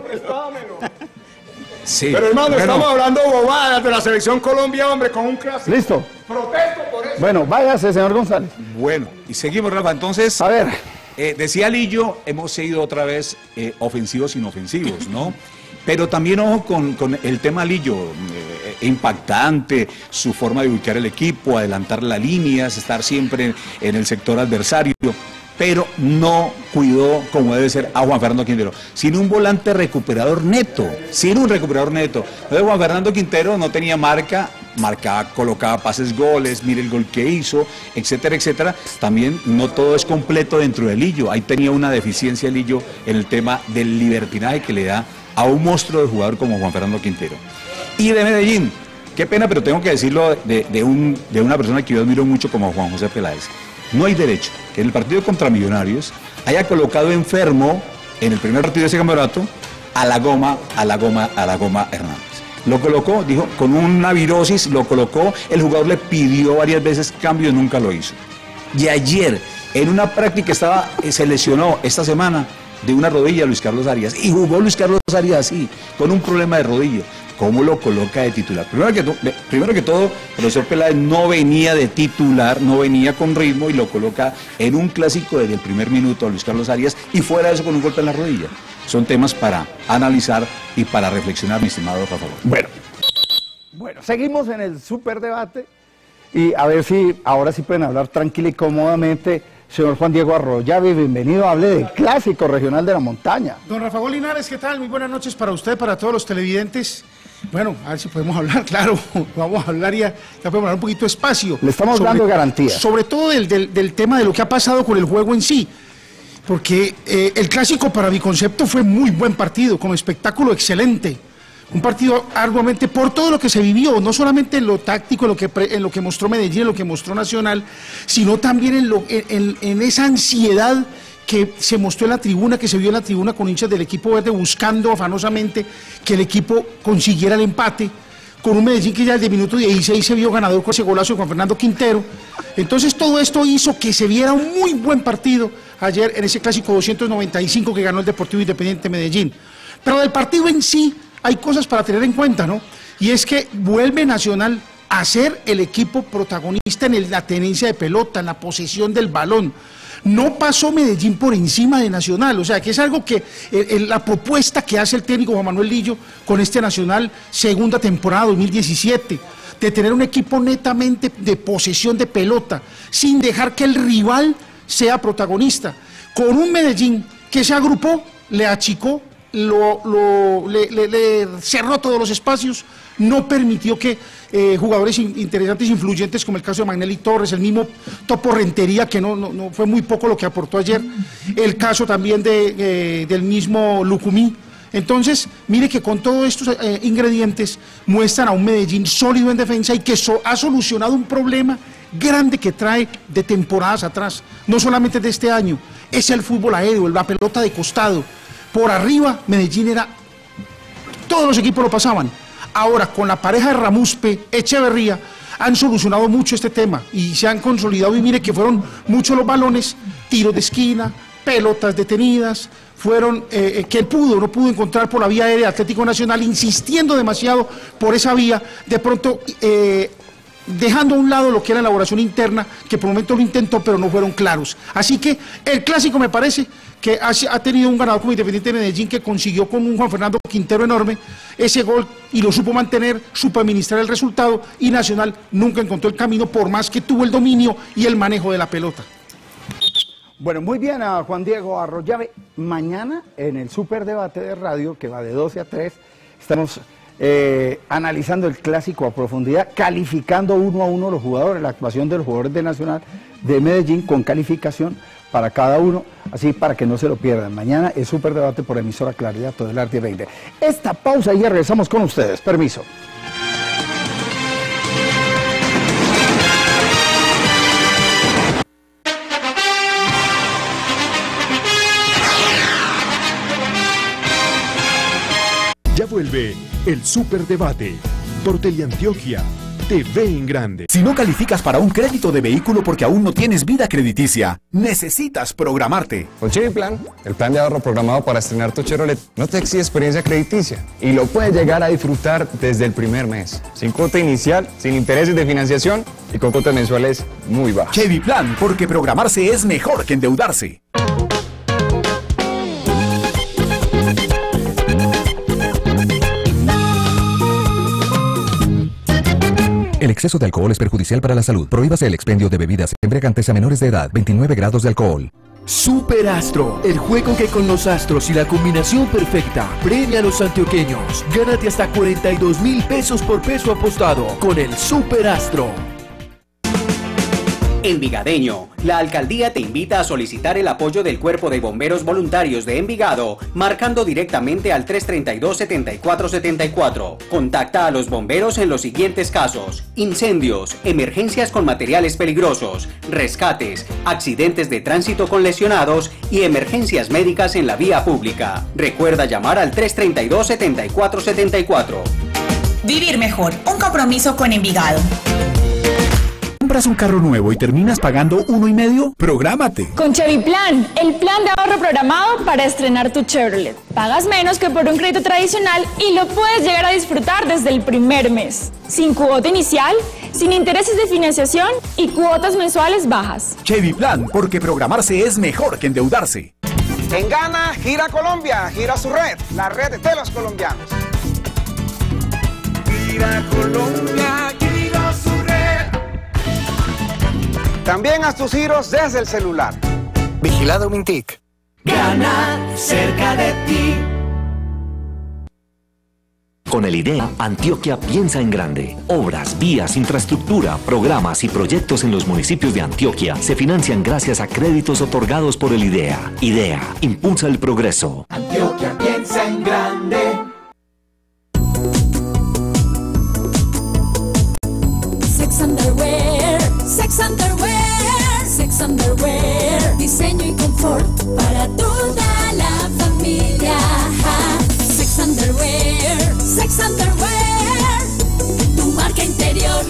Sí. Pero hermano, Bueno, estamos hablando bobadas de la selección Colombia, hombre, con un clásico. Listo. Protesto por eso. Bueno, váyase, señor González. Bueno, y seguimos, Rafa. Entonces, A ver. eh, decía Lillo, hemos sido otra vez eh, ofensivos inofensivos, ¿no? Pero también, ojo, con, con el tema Lillo, eh, impactante, su forma de ubicar el equipo, adelantar las líneas, estar siempre en, en el sector adversario, pero no cuidó como debe ser a Juan Fernando Quintero, sin un volante recuperador neto, sin un recuperador neto. Entonces Juan Fernando Quintero no tenía marca, marcaba, colocaba pases, goles, mire el gol que hizo, etcétera, etcétera. También no todo es completo dentro de Lillo, ahí tenía una deficiencia Lillo en el tema del libertinaje que le da a un monstruo de jugador como Juan Fernando Quintero. Y de Medellín, qué pena, pero tengo que decirlo de, de, un, de una persona que yo admiro mucho como Juan José Peláez. No hay derecho que en el partido contra Millonarios haya colocado enfermo en el primer partido de ese campeonato a la goma, a la goma, a la goma Hernández. Lo colocó, dijo, con una virosis, lo colocó, el jugador le pidió varias veces cambio y nunca lo hizo. Y ayer, en una práctica estaba, eh, se lesionó esta semana de una rodilla Luis Carlos Arias, y jugó Luis Carlos Arias así, con un problema de rodilla. ¿Cómo lo coloca de titular? Primero que, to primero que todo, el profesor Peláez no venía de titular, no venía con ritmo y lo coloca en un clásico desde el primer minuto a Luis Carlos Arias y fuera de eso con un golpe en la rodilla. Son temas para analizar y para reflexionar, mi estimado Rafa. Bueno, bueno, seguimos en el superdebate y a ver si ahora sí pueden hablar tranquila y cómodamente. Señor Juan Diego Arroyave, bienvenido, hable del clásico regional de la montaña. Don Rafael Linares, ¿qué tal? Muy buenas noches para usted, para todos los televidentes. Bueno, a ver si podemos hablar, claro, vamos a hablar ya, ya podemos hablar un poquito espacio. Le estamos sobre, dando garantía. Sobre todo del, del, del tema de lo que ha pasado con el juego en sí, porque eh, el clásico para mi concepto fue muy buen partido, con espectáculo excelente. Un partido arduamente por todo lo que se vivió, no solamente en lo táctico, en lo que, pre, en lo que mostró Medellín, en lo que mostró Nacional, sino también en, lo, en, en, en esa ansiedad que se mostró en la tribuna, que se vio en la tribuna con hinchas del equipo verde buscando afanosamente que el equipo consiguiera el empate, con un Medellín que ya desde el minuto dieciséis se vio ganador con ese golazo de Juan Fernando Quintero. Entonces todo esto hizo que se viera un muy buen partido ayer en ese clásico doscientos noventa y cinco que ganó el Deportivo Independiente Medellín. Pero del partido en sí hay cosas para tener en cuenta, ¿no? Y es que vuelve Nacional a ser el equipo protagonista en el, la tenencia de pelota, en la posesión del balón. No pasó Medellín por encima de Nacional, o sea, que es algo que eh, la propuesta que hace el técnico Juan Manuel Lillo con este Nacional, segunda temporada dos mil diecisiete, de tener un equipo netamente de posesión de pelota, sin dejar que el rival sea protagonista, con un Medellín que se agrupó, le achicó, Lo, lo, le, le, le cerró todos los espacios, no permitió que eh, jugadores in, interesantes e influyentes como el caso de Magnelli Torres, el mismo Topo Rentería, que no, no, no fue muy poco lo que aportó ayer, el caso también de, eh, del mismo Lucumí. Entonces, mire que con todos estos eh, ingredientes muestran a un Medellín sólido en defensa y que so, ha solucionado un problema grande que trae de temporadas atrás, no solamente de este año, es el fútbol aéreo, la pelota de costado. Por arriba, Medellín era, todos los equipos lo pasaban. Ahora, con la pareja de Ramuspe, Echeverría, han solucionado mucho este tema y se han consolidado, y mire que fueron muchos los balones, tiros de esquina, pelotas detenidas, fueron eh, que él pudo, no pudo encontrar por la vía aérea Atlético Nacional, insistiendo demasiado por esa vía, de pronto eh, dejando a un lado lo que era la elaboración interna, que por momentos lo intentó, pero no fueron claros. Así que el clásico me parece que ha, ha tenido un ganador como Independiente de Medellín, que consiguió con un Juan Fernando Quintero enorme ese gol y lo supo mantener, supo administrar el resultado, y Nacional nunca encontró el camino, por más que tuvo el dominio y el manejo de la pelota. Bueno, muy bien a Juan Diego Arroyave. Mañana en el superdebate de radio, que va de doce a tres, estamos eh, analizando el clásico a profundidad, calificando uno a uno los jugadores, la actuación de los jugadores de Nacional de Medellín con calificación para cada uno, así para que no se lo pierdan. Mañana es superdebate por emisora Claridad, todo el arte veinte. Esta pausa y ya regresamos con ustedes. Permiso. Ya vuelve el Superdebate por Teleantioquia, T V en grande. Si no calificas para un crédito de vehículo porque aún no tienes vida crediticia, necesitas programarte. Con Chiviplan, el plan de ahorro programado para estrenar tu Chevrolet, no te exige experiencia crediticia y lo puedes llegar a disfrutar desde el primer mes. Sin cuota inicial, sin intereses de financiación y con cuotas mensuales muy bajas. Cheviplan, porque programarse es mejor que endeudarse. El exceso de alcohol es perjudicial para la salud. Prohíbase el expendio de bebidas embriagantes a menores de edad. veintinueve grados de alcohol. Superastro, el juego que con los astros y la combinación perfecta premia a los antioqueños. Gánate hasta cuarenta y dos mil pesos por peso apostado con el Superastro. Envigadeño, la alcaldía te invita a solicitar el apoyo del Cuerpo de Bomberos Voluntarios de Envigado, marcando directamente al tres treinta y dos, setenta y cuatro setenta y cuatro. Contacta a los bomberos en los siguientes casos: incendios, emergencias con materiales peligrosos, rescates, accidentes de tránsito con lesionados y emergencias médicas en la vía pública. Recuerda llamar al tres treinta y dos, setenta y cuatro setenta y cuatro. Vivir mejor, un compromiso con Envigado. compras un carro nuevo y terminas pagando uno y medio? ¡Prográmate! Con Cheviplan, el plan de ahorro programado para estrenar tu Chevrolet. Pagas menos que por un crédito tradicional y lo puedes llegar a disfrutar desde el primer mes. Sin cuota inicial, sin intereses de financiación y cuotas mensuales bajas. Cheviplan, porque programarse es mejor que endeudarse. En Ghana, gira Colombia, gira su red, la red de los colombianos. Gira Colombia, gira su red. También haz tus giros desde el celular. Vigilado Mintic. Gana cerca de ti. Con el IDEA, Antioquia piensa en grande. Obras, vías, infraestructura, programas y proyectos en los municipios de Antioquia se financian gracias a créditos otorgados por el IDEA. IDEA, impulsa el progreso. Antioquia piensa en grande. Sex Underwear, Sex Underwear, Sex Underwear. Diseño y confort para toda la familia. Sex Underwear, Sex Underwear, tu marca interior.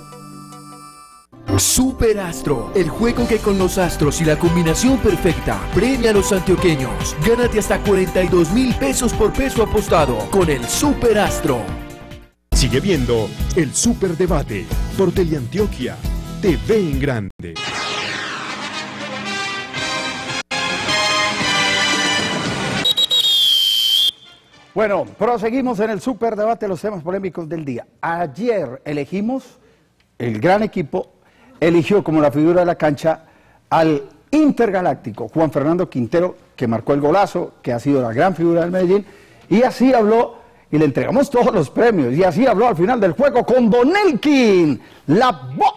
Superastro, el juego que con los astros y la combinación perfecta premia a los antioqueños. Gánate hasta cuarenta y dos mil pesos por peso apostado con el Superastro. Sigue viendo el Superdebate por Teleantioquia, T V en Grande. Bueno, proseguimos en el Superdebate, los temas polémicos del día. Ayer elegimos, el gran equipo eligió como la figura de la cancha al intergaláctico Juan Fernando Quintero, que marcó el golazo, que ha sido la gran figura del Medellín, y así habló, y le entregamos todos los premios, y así habló al final del juego con Don Elkin, la voz.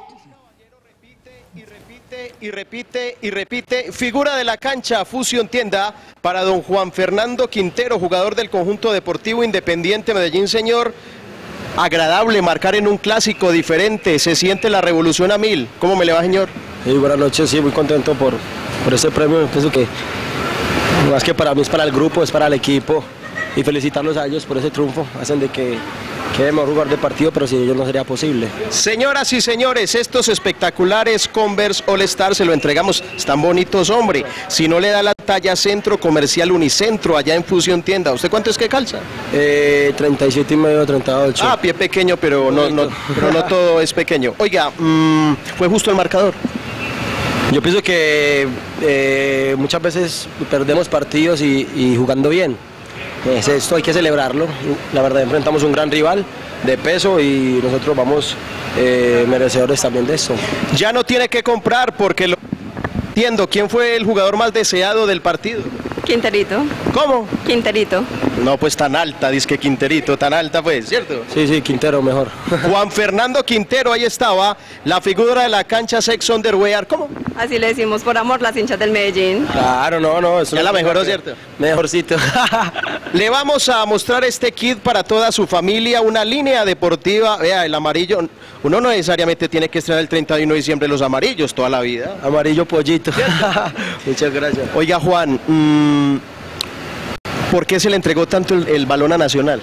Y repite y repite, figura de la cancha, Fusión Tienda para don Juan Fernando Quintero, jugador del conjunto deportivo Independiente Medellín. Señor, agradable marcar en un clásico diferente, se siente la revolución a mil. ¿Cómo me le va, señor? Sí, buenas noches, sí, muy contento por, por este premio. Pienso que más que para mí es para el grupo, es para el equipo, y felicitarlos a ellos por ese triunfo. Hacen de que queremos jugar de partido, pero sin ellos no sería posible. Señoras y señores, estos espectaculares Converse All Star se lo entregamos, están bonitos, hombre. Si no le da la talla, Centro Comercial Unicentro, allá en Fusión Tienda. ¿Usted cuánto es que calza? Eh, treinta y siete y medio, treinta y ocho. Ah, pie pequeño, pero no, no, pero no todo es pequeño. Oiga, mmm, ¿fue justo el marcador? Yo pienso que eh, muchas veces perdemos partidos y, y jugando bien. Es esto, hay que celebrarlo. La verdad, enfrentamos un gran rival de peso y nosotros vamos eh, merecedores también de esto. Ya no tiene que comprar porque lo entiendo. ¿Quién fue el jugador más deseado del partido? Quinterito. ¿Cómo? Quinterito. No, pues tan alta, dice que Quinterito, tan alta pues, ¿cierto? Sí, sí, Quintero mejor. Juan Fernando Quintero, ahí estaba, la figura de la cancha Sex Underwear. ¿Cómo? Así le decimos por amor las hinchas del Medellín. Claro, no, no. Eso ya no la mejoró, ¿cierto? Mejorcito. Le vamos a mostrar este kit para toda su familia, una línea deportiva. Vea, el amarillo, uno no necesariamente tiene que estrenar el treinta y uno de diciembre los amarillos toda la vida. Amarillo pollito. Muchas gracias. Oiga, Juan, mmm, ¿por qué se le entregó tanto el, el balón a Nacional?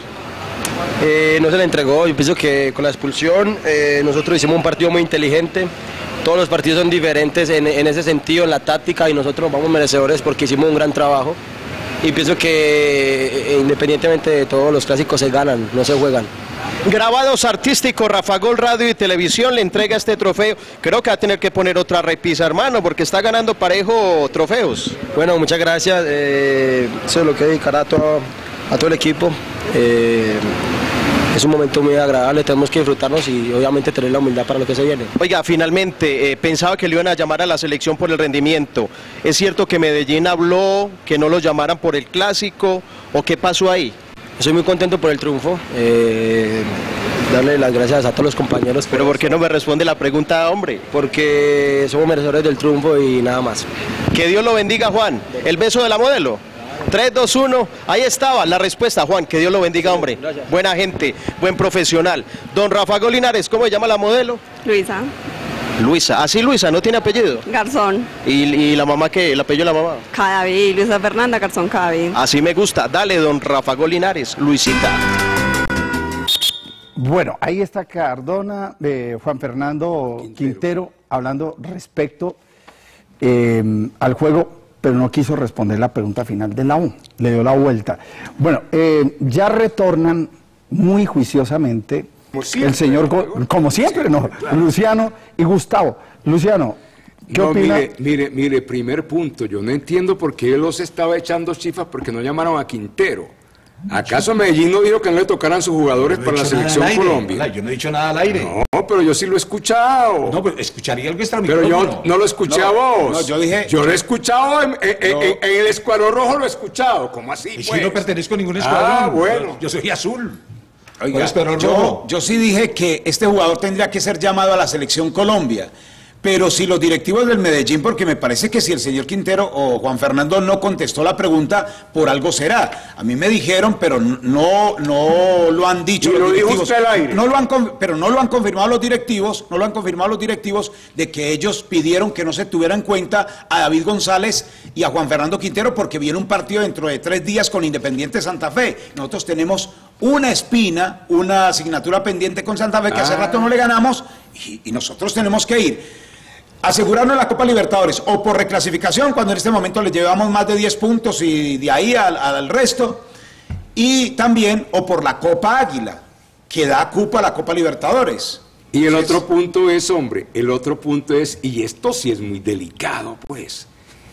Eh, no se le entregó, yo pienso que con la expulsión eh, nosotros hicimos un partido muy inteligente. Todos los partidos son diferentes en, en ese sentido, en la táctica, y nosotros vamos merecedores porque hicimos un gran trabajo. Y pienso que eh, independientemente de todos los clásicos se ganan, no se juegan. Grabados artísticos, Rafa Gol Radio y Televisión le entrega este trofeo. Creo que va a tener que poner otra repisa, hermano, porque está ganando parejo trofeos. Bueno, muchas gracias. Eh, eso es lo que dedicará a todo, a todo el equipo. Eh, Es un momento muy agradable, tenemos que disfrutarnos y obviamente tener la humildad para lo que se viene. Oiga, finalmente, eh, pensaba que le iban a llamar a la selección por el rendimiento. ¿Es cierto que Medellín habló, que no lo llamaran por el clásico, o qué pasó ahí? Estoy muy contento por el triunfo, eh, darle las gracias a todos los compañeros. ¿Pero por qué no me responde la pregunta, hombre? Porque somos merecedores del triunfo y nada más. Que Dios lo bendiga, Juan. ¿El beso de la modelo? tres, dos, uno, ahí estaba la respuesta, Juan, que Dios lo bendiga, hombre. Gracias. Buena gente, buen profesional. Don Rafa Gol Linares, ¿cómo se llama la modelo? Luisa. Luisa, así Luisa, ¿no tiene apellido? Garzón. ¿Y, y la mamá qué? ¿El apellido de la mamá? Cadavid, Luisa Fernanda Garzón Cadavid. Así me gusta, dale, don Rafa Gol Linares, Luisita. Bueno, ahí está Cardona, eh, Juan Fernando Quintero, Quintero hablando respecto eh, al juego, pero no quiso responder la pregunta final de la U, le dio la vuelta. Bueno, eh, ya retornan muy juiciosamente el señor, Go como siempre, no, claro. Luciano y Gustavo. Luciano, ¿qué no, opina? Mire, mire, mire, primer punto, yo no entiendo por qué él los estaba echando chifas porque no llamaron a Quintero. ¿Acaso Medellín no dijo que no le tocaran sus jugadores no para la selección Colombia? Yo no he dicho nada al aire. No, pero yo sí lo he escuchado. No, pero escucharía algo extra. Pero yo no lo escuché no, a vos. No, yo dije... Yo lo he escuchado, en, en, no. en, en el Escuadrón Rojo lo he escuchado. ¿Cómo así, y pues? si no pertenezco a ningún escuadrón. Ah, bueno. Yo, yo soy azul. Oiga, yo, yo sí dije que este jugador tendría que ser llamado a la selección Colombia. Pero si los directivos del Medellín, porque me parece que si el señor Quintero o Juan Fernando no contestó la pregunta, por algo será. A mí me dijeron, pero no, no lo han dicho ¿Y los lo directivos. Dijo usted al aire? No lo han, pero no lo han confirmado los directivos, no lo han confirmado los directivos de que ellos pidieron que no se tuviera en cuenta a David González y a Juan Fernando Quintero porque viene un partido dentro de tres días con Independiente Santa Fe. Nosotros tenemos una espina, una asignatura pendiente con Santa Fe que ah. hace rato no le ganamos y, y nosotros tenemos que ir. Asegurarnos la Copa Libertadores o por reclasificación cuando en este momento le llevamos más de diez puntos y de ahí al, al resto, y también o por la Copa Águila que da cupo a la Copa Libertadores. Y el otro punto es, hombre, el otro punto es, y esto sí es muy delicado, pues,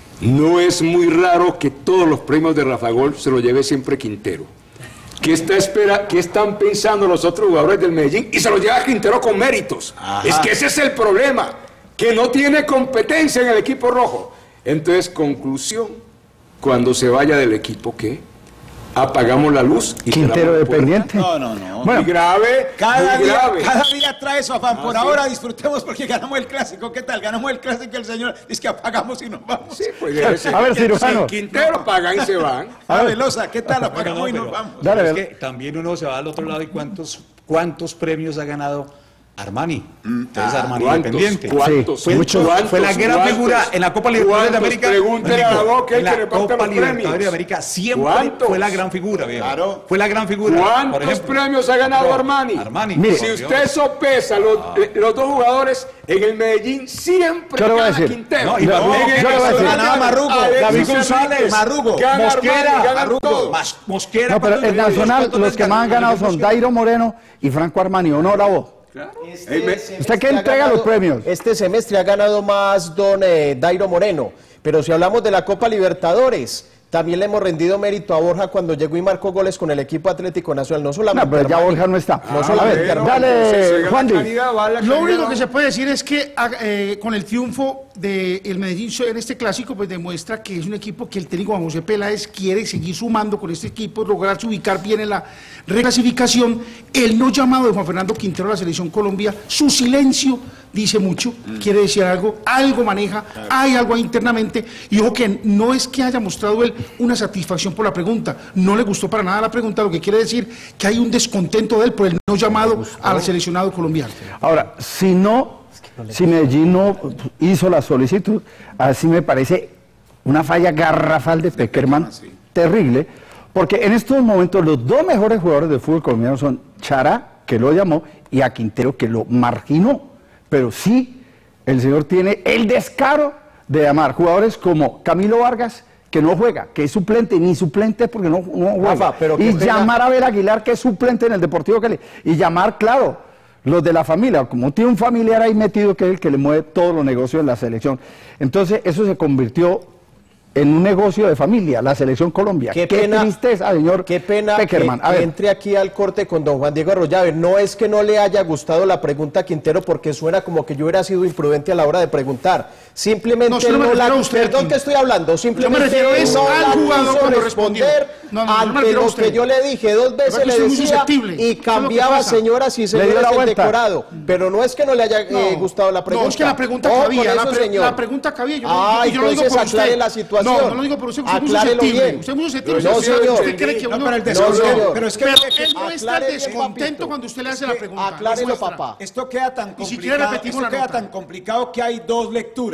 no es muy raro que todos los premios de Rafa Gol se los lleve siempre Quintero. ¿Qué, está espera, ¿Qué están pensando los otros jugadores del Medellín? Y se los lleva Quintero con méritos. Ajá. Es que ese es el problema, que no tiene competencia en el equipo rojo. Entonces, conclusión, cuando se vaya del equipo, ¿qué? Apagamos la luz y Quintero dependiente. No, no, no. Bueno, muy grave, cada, muy día, grave. cada día trae su afán. Por ah, ahora sí. disfrutemos porque ganamos el clásico. ¿Qué tal? Ganamos el clásico y el señor dice que apagamos y nos vamos. Sí, pues debe ser. A ver, cirujano. Si Quintero pagan y se van. A ver, Velosa, ¿qué tal? Apagamos no, y nos vamos. Dale, es que también uno se va al otro lado y cuántos, cuántos premios ha ganado Armani. Entonces, ah, Armani ¿cuántos, independiente. ¿Cuántos? Fue, Muchos, fue ¿cuántos, la gran cuántos, figura en la Copa Libertadores de América. Pregúntele a vos que en la que Copa Libertadores de América siempre ¿cuántos? fue la gran figura. Viejo. Claro. Fue la gran figura. ¿Cuántos por ejemplo, premios ha ganado no, Armani? Armani. Mire, si usted sopesa los, ah. los dos jugadores en el Medellín, siempre gana Quintero. No, y no, Marrugo, en yo el ganaba Marrugo, David González, Marrugo, Mosquera, Marrugo, Mosquera. No, pero el Nacional, los que más han ganado son Dairo Moreno y Franco Armani, ¿o no, la voz? Claro. Este ¿Usted qué entrega ganado, los premios? Este semestre ha ganado más don eh, Dairo Moreno, pero si hablamos de la Copa Libertadores, también le hemos rendido mérito a Borja cuando llegó y marcó goles con el equipo Atlético Nacional, no solamente... No, pero ya Borja no está. No solamente... A ver, dale, Juan Di. Lo único que se puede decir es que eh, con el triunfo del Medellín en este clásico, pues demuestra que es un equipo que el técnico Juan José Peláez quiere seguir sumando con este equipo, lograrse ubicar bien en la reclasificación. El no llamado de Juan Fernando Quintero a la Selección Colombia, su silencio dice mucho, mm. quiere decir algo, algo maneja, claro. hay algo ahí internamente, y ojo que no es que haya mostrado él una satisfacción por la pregunta, no le gustó para nada la pregunta, lo que quiere decir que hay un descontento de él por el no llamado al seleccionado colombiano. Ahora, si no, si Medellín no hizo la solicitud, así me parece una falla garrafal de Peckerman, sí. terrible, porque en estos momentos los dos mejores jugadores de fútbol colombiano son Chará, que lo llamó, y a Quintero, que lo marginó. Pero sí, el señor tiene el descaro de llamar jugadores como Camilo Vargas, que no juega, que es suplente, ni suplente porque no, no juega, Rafa, pero y llamar a Abel Aguilar, que es suplente en el Deportivo Cali, y llamar, claro, los de la familia, como tiene un familiar ahí metido que es el que le mueve todos los negocios en la selección. Entonces eso se convirtió en un negocio de familia, la Selección Colombia. Qué, qué pena, tristeza, señor Qué pena Peckerman. que, que entre aquí al corte con don Juan Diego Arroyave. No es que no le haya gustado la pregunta a Quintero, porque suena como que yo hubiera sido imprudente a la hora de preguntar. Simplemente no, no, no la... Usted, perdón que estoy hablando. Simplemente yo me refiero es no al jugador cuando responder no, no, no, ante lo que yo le dije. Dos veces le decía y cambiaba, señores y señores, el decorado. Pero no es que no le haya eh, gustado la pregunta. No, es que la pregunta oh, cabía. eso, la, pre señor. la pregunta cabía. Yo, ah, yo, yo no lo digo por usted. La situación. No, no lo digo por usted. Usted es muy Aclárelo susceptible. bien. Usted es muy susceptible. No, señor. Usted cree que uno... No, pero el no, pero es que... Pero él no está descontento cuando usted le hace la pregunta. Aclárelo, papá. Esto queda tan complicado, esto queda tan complicado que hay dos lecturas.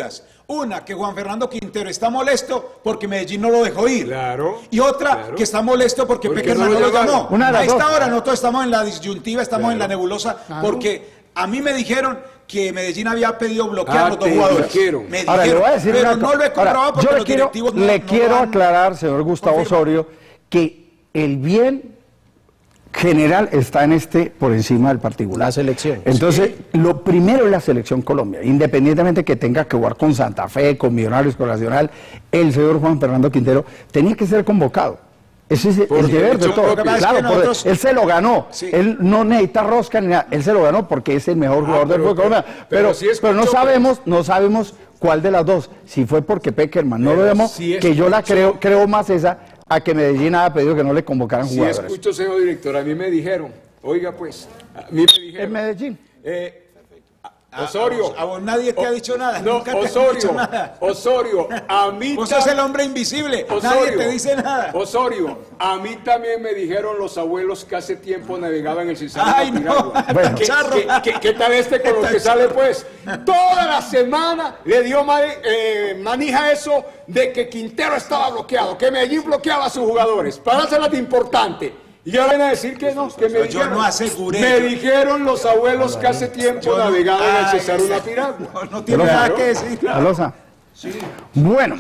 Una, que Juan Fernando Quintero está molesto porque Medellín no lo dejó ir. Claro. Y otra, claro. que está molesto porque, Porque Peckerman no no lo lo llamó. Una de las A esta dos. hora nosotros estamos en la disyuntiva, estamos Claro. en la nebulosa, Claro. porque a mí me dijeron que Medellín había pedido bloquear Ah, a los dos te jugadores. dijeron. Me Ahora, le dijeron, voy a decir pero una no cosa. lo he comprobado Ahora, porque yo le los quiero, directivos no, le no quiero lo han aclarar, señor Gustavo confirmado. Osorio, que el bien general está en este por encima del particular. La selección. Entonces, lo primero es la selección Colombia, independientemente que tenga que jugar con Santa Fe, con Millonarios, con Nacional, el señor Juan Fernando Quintero tenía que ser convocado. Ese es el Por deber de derecho todo. propio. Es que Claro, por- nosotros- él se lo ganó. Sí. Él no necesita rosca ni nada. Él se lo ganó porque es el mejor Ah, jugador del pero- fútbol colombiano. pero- Pero, pero sí pero no escuchó, sabemos, no sabemos cuál de las dos. Si fue porque Peckerman no Pero lo llamó, sí que yo la escuchó. creo, creo más esa a que Medellín haya pedido que no le convocaran Sí jugadores. escucho, señor director, a mí me dijeron, oiga pues, a mí me En dijeron, Medellín. eh, Osorio. A vos nadie te ha dicho nada. No, nunca te han Osorio, dicho nada. Osorio, a mí Vos tam- sos el hombre invisible. Nadie Osorio, te dice nada. Osorio, a mí también me dijeron los abuelos que hace tiempo navegaban el Cizarro Ay, no. Bueno. ¿Qué, Charro. qué- qué- qué tal este con lo que sale pues? Toda la semana le dio ma- eh, manija eso de que Quintero estaba bloqueado, que Medellín bloqueaba a sus jugadores. Para hacerlas de importante. Y ya van a decir que no, que me Yo dijeron. no aseguré. Me dijeron los abuelos que hace tiempo Yo no- navegaban el Ay, César una piragua. No, no tiene nada que decir. Alosa. Bueno.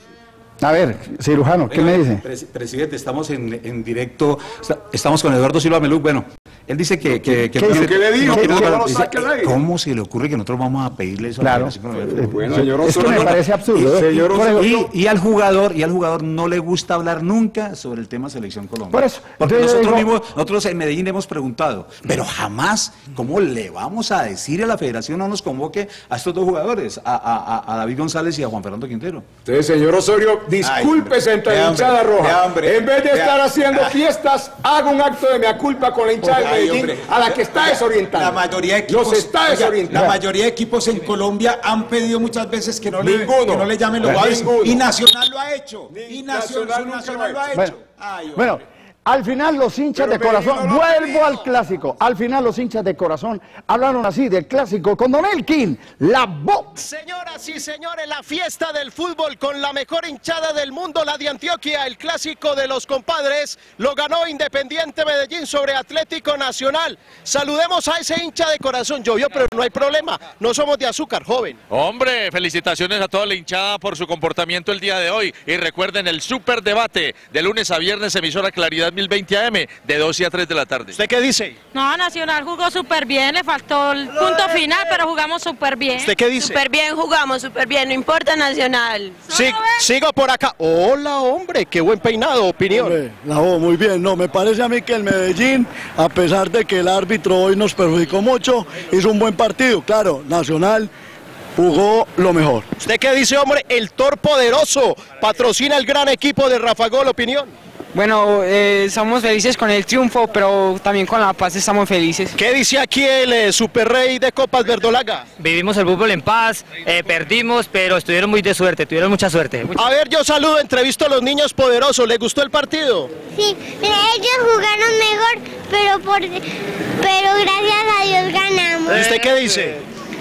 A ver, cirujano, ¿qué me dice? Pres- presidente, estamos en, en directo, está- estamos con Eduardo Silva Meluc. Bueno, él dice que... que, que ¿Qué dice? ¿Qué le dijo? que ¿Que no- no lo dice, saque al aire? ¿Cómo se le ocurre que nosotros vamos a pedirle eso? a la Claro. Federación Colombiana? Bueno, señor Es que Osorio, me no- parece absurdo. ¿eh? Señor Por Osorio, ejemplo, Y, y al jugador y al jugador no le gusta hablar nunca sobre el tema selección Colombia. Por eso. Porque Entonces yo nosotros digo- mismos, nosotros en Medellín hemos preguntado, pero jamás, ¿cómo le vamos a decir a la Federación no nos convoque a estos dos jugadores, a, a- a- a David González y a Juan Fernando Quintero? Entonces, señor Osorio, discúlpese entre Vea, la hombre, hinchada roja. vea, hombre, en vez de vea. estar haciendo fiestas, haga un acto de mea culpa con la hinchada de Ay, Medellín, hombre. a la que está desorientando. La mayoría de equipos, Los está oiga, desorientando. la mayoría de equipos en Colombia han pedido muchas veces que no le, Ninguno. que no le llamen los Ninguno. jugadores. Y Nacional lo ha hecho. Ni Y Nacional, Nacional nunca Nacional lo ha lo ha Bueno, hecho. Ay, hombre. bueno, al final los hinchas Pero de corazón, Medellín no lo ha vuelvo pedido. al clásico, al final los hinchas de corazón hablaron así del clásico con Don Elkin, la voz. Señoras y señores, la fiesta del fútbol con la mejor hinchada del mundo, la de Antioquia, el clásico de los compadres, lo ganó Independiente Medellín sobre Atlético Nacional. Saludemos a ese hincha de corazón, llovió, pero no hay problema, no somos de azúcar, joven. Hombre, felicitaciones a toda la hinchada por su comportamiento el día de hoy. Y recuerden el super debate de lunes a viernes, emisora Claridad mil veinte A M, de doce a tres de la tarde. ¿Usted qué dice? No, Nacional jugó súper bien, le faltó el punto final, pero jugamos súper bien. ¿Usted qué dice? Súper bien, jugamos súper bien, no importa Nacional. Sí, sigo por acá. Hola, hombre, qué buen peinado, opinión. Hombre, la voz, muy bien. No, me parece a mí que el Medellín, a pesar de que el árbitro hoy nos perjudicó mucho, hizo un buen partido. Claro, Nacional jugó lo mejor. ¿Usted qué dice, hombre? El Tor Poderoso patrocina el gran equipo de Rafa Gol, opinión. Bueno, eh, estamos felices con el triunfo, pero también con la paz estamos felices. ¿Qué dice aquí el eh, super rey de Copas Verdolaga? Vivimos el fútbol en paz, eh, perdimos, pero estuvieron muy de suerte, tuvieron mucha suerte. A ver, yo saludo, entrevisto a los niños poderosos. ¿Les gustó el partido? Sí, mira, ellos jugaron mejor, pero por, pero gracias a Dios ganamos. ¿Y usted qué dice?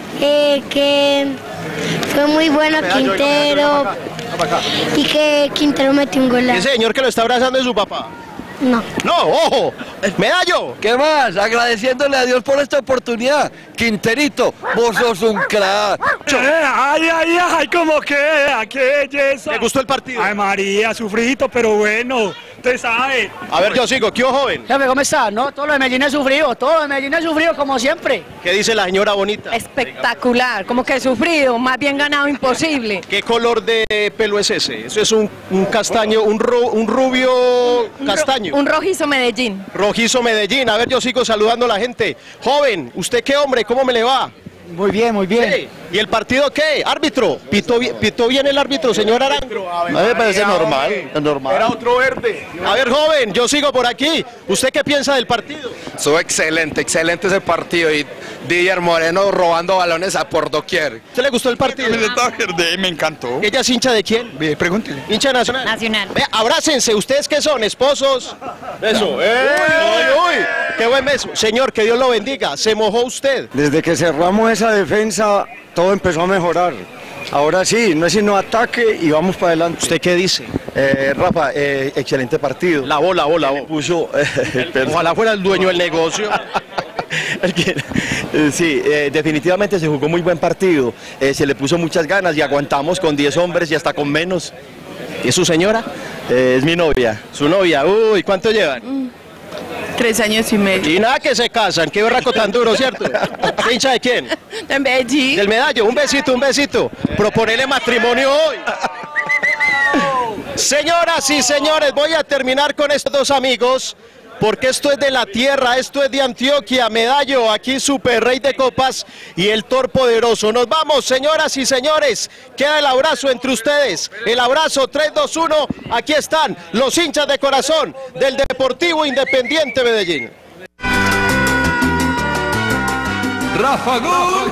Eh, que fue muy bueno Quintero y que Quintero metió un gol. Ese señor que lo está abrazando es su papá. No. No, ojo, medallo. ¿Qué más? Agradeciéndole a Dios por esta oportunidad. Quinterito, vos sos un crack. Ay, ay, ay, como que, qué belleza. ¿Le gustó el partido? Ay, María, sufrito, pero bueno, usted sabe. A ver, yo sigo, ¿qué joven? Jefe, ¿cómo está? No, todo lo de Medellín es sufrido, todo lo de Medellín es sufrido como siempre. ¿Qué dice la señora bonita? Espectacular, como que sufrido, más bien ganado imposible. ¿Qué color de pelo es ese? Eso es un, un castaño, un, ru- un rubio Un ro- castaño. Un rojizo Medellín. Rojizo Medellín. A ver, yo sigo saludando a la gente. Joven, ¿usted qué hombre? ¿Cómo me le va? Muy bien, muy bien. Sí. ¿Y el partido qué? ¿Árbitro? ¿Pitó, bi- pitó bien el árbitro, señor Arango? A mí me parece normal, es normal. Era otro verde. A ver, joven, yo sigo por aquí. ¿Usted qué piensa del partido? Estuvo excelente, excelente ese partido y Didier Moreno robando balones a por doquier. ¿Usted le gustó el partido? Me encantó. ¿Ella es hincha de quién? Pregúntele. ¿Hincha nacional? Nacional. Ve, abrácense, ¿ustedes qué son? ¿Esposos? Eso. ¡Eh! ¡Uy, uy! ¡Qué buen beso! Señor, que Dios lo bendiga. ¿Se mojó usted? Desde que cerramos esa defensa, todo empezó a mejorar. Ahora sí, no es sino ataque y vamos para adelante. ¿Usted qué dice? Eh, Rafa, eh, excelente partido. La bola, bola, bola. Puso, eh, Ojalá fuera el dueño del negocio. El que- eh, sí, eh, definitivamente se jugó muy buen partido. Eh, se le puso muchas ganas y aguantamos con diez hombres y hasta con menos. ¿Y es su señora? Eh, es mi novia. Su novia. Uy, ¿cuánto llevan? Tres años y medio. Y nada que se casan, qué berraco tan duro, ¿cierto? ¿Qué hincha de quién? En Medellín. Del Medallo, un besito, un besito. Proponele matrimonio hoy. Señoras y señores, voy a terminar con estos dos amigos, porque esto es de la tierra, esto es de Antioquia, Medallo, aquí Super Rey de Copas y el Tor Poderoso. Nos vamos, señoras y señores, queda el abrazo entre ustedes, el abrazo tres, dos, uno, aquí están los hinchas de corazón del Deportivo Independiente Medellín. Rafa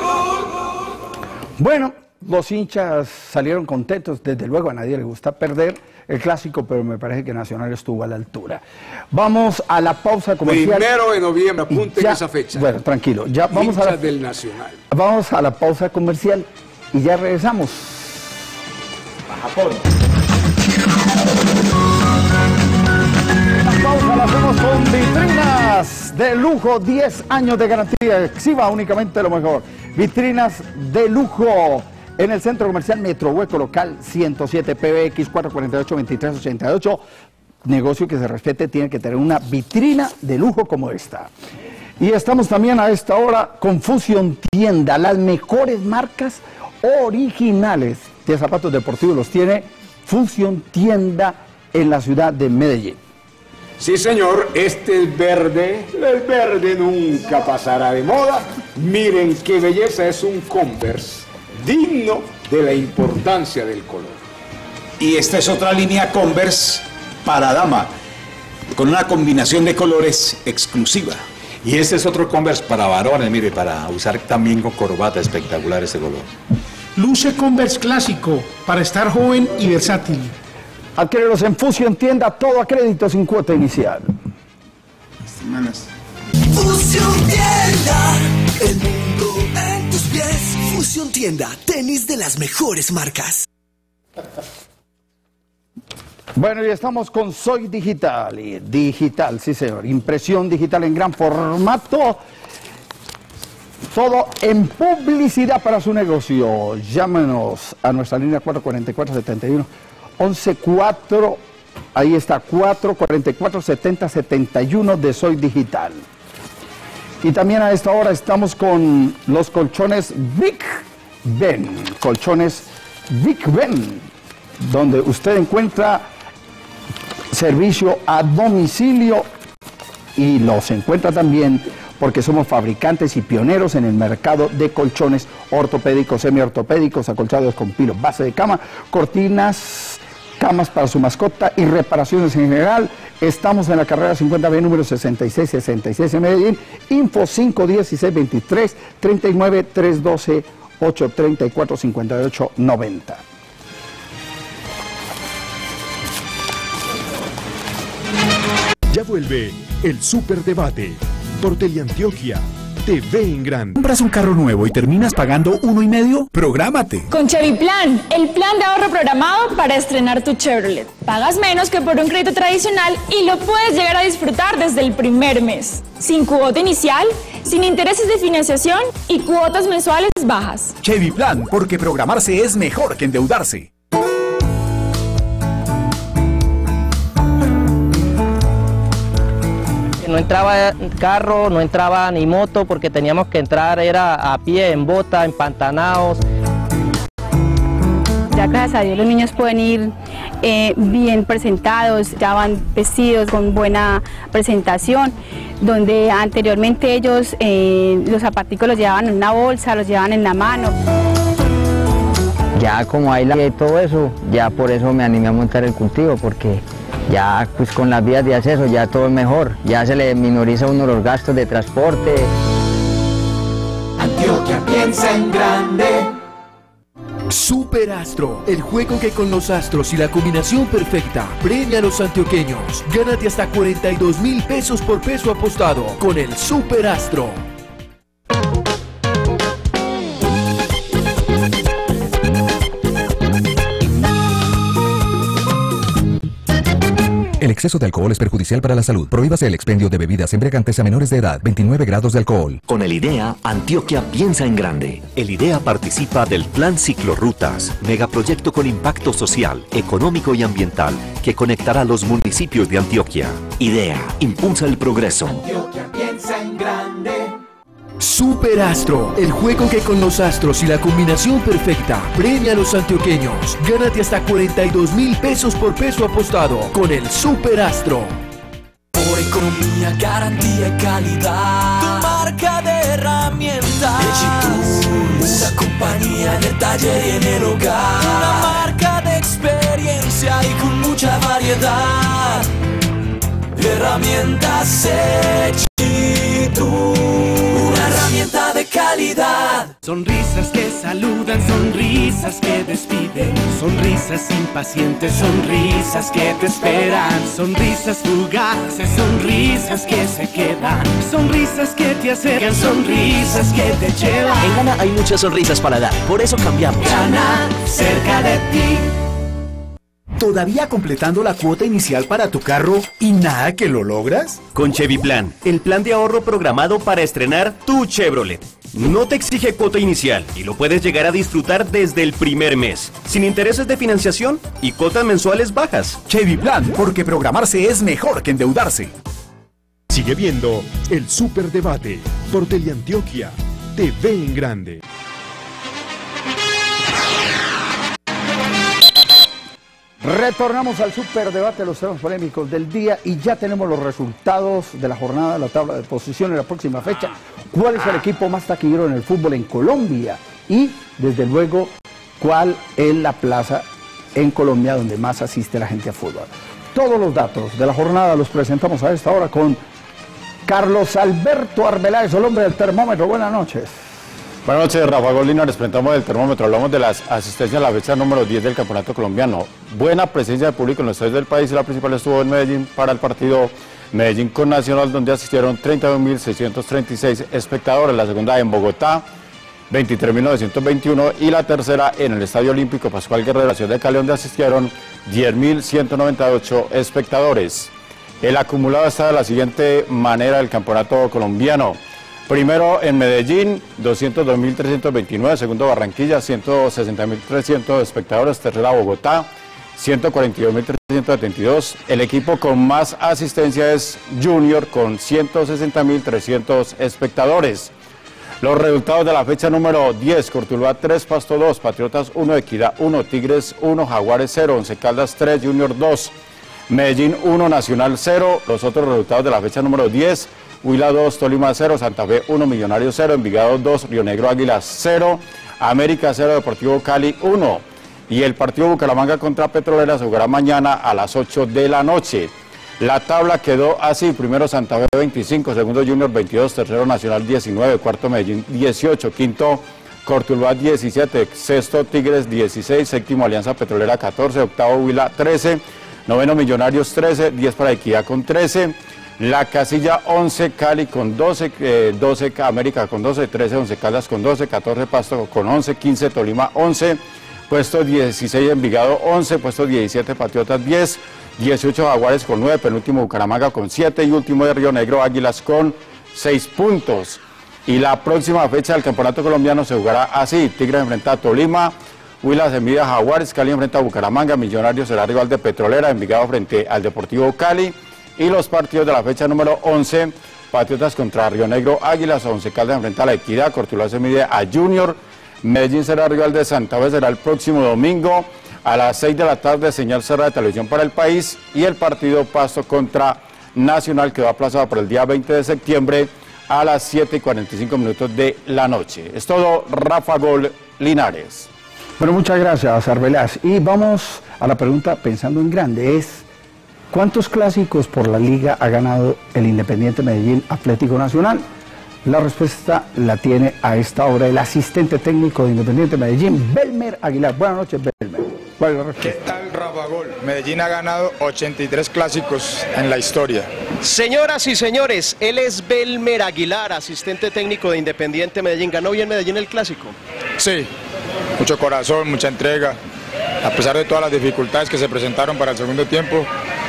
Bueno, los hinchas salieron contentos, desde luego a nadie le gusta perder el clásico, pero me parece que Nacional estuvo a la altura. Vamos a la pausa comercial. Primero de noviembre, apunten Ya- esa fecha. Bueno, tranquilo, ya vamos a, Hinchas la, del Nacional. vamos a la pausa comercial y ya regresamos. A Japón. La pausa la hacemos con vitrinas de lujo, diez años de garantía, exhiba únicamente lo mejor. Vitrinas de lujo en el Centro Comercial Metro Hueco Local ciento siete, P B X cuatro cuatro ocho, dos tres ocho ocho. Negocio que se respete tiene que tener una vitrina de lujo como esta. Y estamos también a esta hora con Fusion Tienda, las mejores marcas originales de zapatos deportivos los tiene Fusion Tienda en la ciudad de Medellín. Sí, señor, este es verde, el verde nunca pasará de moda. Miren qué belleza, es un Converse digno de la importancia del color. Y esta es otra línea Converse para dama, con una combinación de colores exclusiva. Y este es otro Converse para varones, mire, para usar también con corbata, espectacular este color. Luce Converse clásico para estar joven y versátil. Adquiérelos en Fusion Tienda, todo a crédito sin cuota inicial. Fusion Tienda, el mundo en tus pies. Fusion Tienda, tenis de las mejores marcas. Bueno, y estamos con Soy Digital, y digital, sí señor, impresión digital en gran formato, todo en publicidad para su negocio. Llámenos a nuestra línea cuatro cuatro cuatro, siete uno, once cuatro, ahí está, cuatro cuatro cuatro, setenta setenta y uno de Soy Digital. Y también a esta hora estamos con los colchones Big Ben, colchones Big Ben, donde usted encuentra servicio a domicilio y los encuentra también porque somos fabricantes y pioneros en el mercado de colchones ortopédicos, semiortopédicos, acolchados con pilos, base de cama, cortinas, camas para su mascota y reparaciones en general. Estamos en la carrera cincuenta B, número sesenta y seis sesenta y seis en Medellín. Info cinco uno seis, veintitrés, treinta y nueve, trescientos doce, ochocientos treinta y cuatro, cincuenta y ocho, noventa. Ya vuelve el Superdebate por Teleantioquia. T V en grande. ¿Compras un carro nuevo y terminas pagando uno y medio? ¡Prográmate! Con Cheviplan, el plan de ahorro programado para estrenar tu Chevrolet. Pagas menos que por un crédito tradicional y lo puedes llegar a disfrutar desde el primer mes. Sin cuota inicial, sin intereses de financiación y cuotas mensuales bajas. Cheviplan, porque programarse es mejor que endeudarse. No entraba carro, no entraba ni moto porque teníamos que entrar, era a pie, en bota, empantanados. Ya gracias a Dios los niños pueden ir eh, bien presentados, ya van vestidos con buena presentación, donde anteriormente ellos eh, los zapaticos los llevaban en una bolsa, los llevaban en la mano. Ya como hay la y todo eso, ya por eso me animé a montar el cultivo, porque ya pues con las vías de acceso ya todo es mejor, ya se le minoriza a uno los gastos de transporte. Antioquia piensa en grande. Superastro, el juego que con los astros y la combinación perfecta premia a los antioqueños. Gánate hasta cuarenta y dos mil pesos por peso apostado con el Superastro. El exceso de alcohol es perjudicial para la salud. Prohíbase el expendio de bebidas embriagantes a menores de edad. veintinueve grados de alcohol. Con el IDEA, Antioquia piensa en grande. El IDEA participa del Plan Ciclorrutas, megaproyecto con impacto social, económico y ambiental que conectará los municipios de Antioquia. IDEA, impulsa el progreso. Antioquia piensa en grande. Superastro, el juego que con los astros y la combinación perfecta premia a los antioqueños. Gánate hasta cuarenta y dos mil pesos por peso apostado con el Superastro. Por economía, garantía y calidad. Tu marca de herramientas. Echitur, una compañía en el taller y en el hogar. Una marca de experiencia y con mucha variedad. Herramientas Echitur. Herramienta de calidad. Sonrisas que saludan, sonrisas que despiden, sonrisas impacientes, sonrisas que te esperan, sonrisas fugaces, sonrisas que se quedan, sonrisas que te acercan, sonrisas que te llevan. En Gana hay muchas sonrisas para dar, por eso cambiamos. Gana, cerca de ti. ¿Todavía completando la cuota inicial para tu carro y nada que lo logras? Con Chevy Plan, el plan de ahorro programado para estrenar tu Chevrolet. No te exige cuota inicial y lo puedes llegar a disfrutar desde el primer mes, sin intereses de financiación y cuotas mensuales bajas. Chevy Plan, porque programarse es mejor que endeudarse. Sigue viendo el Superdebate por Teleantioquia, T V en Grande. Retornamos al superdebate, los temas polémicos del día y ya tenemos los resultados de la jornada, la tabla de posiciones, la próxima fecha, cuál es el equipo más taquillero en el fútbol en Colombia y, desde luego, cuál es la plaza en Colombia donde más asiste la gente a fútbol. Todos los datos de la jornada los presentamos a esta hora con Carlos Alberto Arbeláez, el hombre del termómetro. Buenas noches. Buenas noches, Rafa Golina, les presentamos el termómetro, hablamos de las asistencias a la fecha número diez del campeonato colombiano. Buena presencia de público en los estadios del país y la principal estuvo en Medellín para el partido Medellín con Nacional, donde asistieron treinta y un mil seiscientos treinta y seis espectadores, la segunda en Bogotá, veintitrés mil novecientos veintiuno y la tercera en el Estadio Olímpico Pascual Guerrero de la ciudad de Cali, donde asistieron diez mil ciento noventa y ocho espectadores. El acumulado está de la siguiente manera del campeonato colombiano. Primero en Medellín, doscientos dos mil trescientos veintinueve, segundo Barranquilla, ciento sesenta mil trescientos espectadores, tercera Bogotá, ciento cuarenta y dos mil trescientos setenta y dos. El equipo con más asistencia es Junior con ciento sesenta mil trescientos espectadores. Los resultados de la fecha número diez, Cortuluá tres, Pasto dos, Patriotas uno, Equidad uno, Tigres uno, Jaguares cero, Once Caldas tres, Junior dos, Medellín uno, Nacional cero. Los otros resultados de la fecha número diez, Huila dos, Tolima cero, Santa Fe uno, Millonarios cero, Envigado dos, Río Negro Águilas cero, América cero, Deportivo Cali uno. Y el partido Bucaramanga contra Petrolera se jugará mañana a las ocho de la noche. La tabla quedó así: primero Santa Fe veinticinco, segundo Junior veintidós, tercero Nacional diecinueve, cuarto Medellín dieciocho, quinto Cortuluá diecisiete, sexto Tigres dieciséis, séptimo Alianza Petrolera catorce, octavo Huila trece, noveno Millonarios trece, diez para Equidad con trece. La casilla once, Cali con doce, eh, doce América con doce, trece Once Caldas con doce, catorce Pasto con once, quince Tolima once, puesto dieciséis Envigado once, puesto diecisiete Patriotas diez, dieciocho Jaguares con nueve, penúltimo Bucaramanga con siete y último de Río Negro Águilas con seis puntos. Y la próxima fecha del campeonato colombiano se jugará así: Tigres enfrenta a Tolima, Huila se mide a Jaguares, Cali enfrenta a Bucaramanga, Millonarios será rival de Petrolera, Envigado frente al Deportivo Cali. Y los partidos de la fecha número once, Patriotas contra Río Negro Águilas, Once Caldas enfrenta a la Equidad, Cortuluá se mide a Junior, Medellín será rival de Santa Fe, será el próximo domingo a las seis de la tarde, señal cerrada de televisión para el país, y el partido Pasto contra Nacional quedó aplazado para el día veinte de septiembre a las siete y cuarenta y cinco minutos de la noche. Es todo, Rafa Gol Linares. Bueno, muchas gracias, Arbeláez. Y vamos a la pregunta pensando en grande, es: ¿cuántos clásicos por la liga ha ganado el Independiente Medellín Atlético Nacional? La respuesta la tiene a esta hora el asistente técnico de Independiente Medellín, Belmer Aguilar. Buenas noches, Belmer. ¿Cuál es la respuesta? ¿Qué tal, Rafa Gol? Medellín ha ganado ochenta y tres clásicos en la historia. Señoras y señores, él es Belmer Aguilar, asistente técnico de Independiente Medellín. ¿Ganó bien Medellín el clásico? Sí, mucho corazón, mucha entrega. A pesar de todas las dificultades que se presentaron para el segundo tiempo,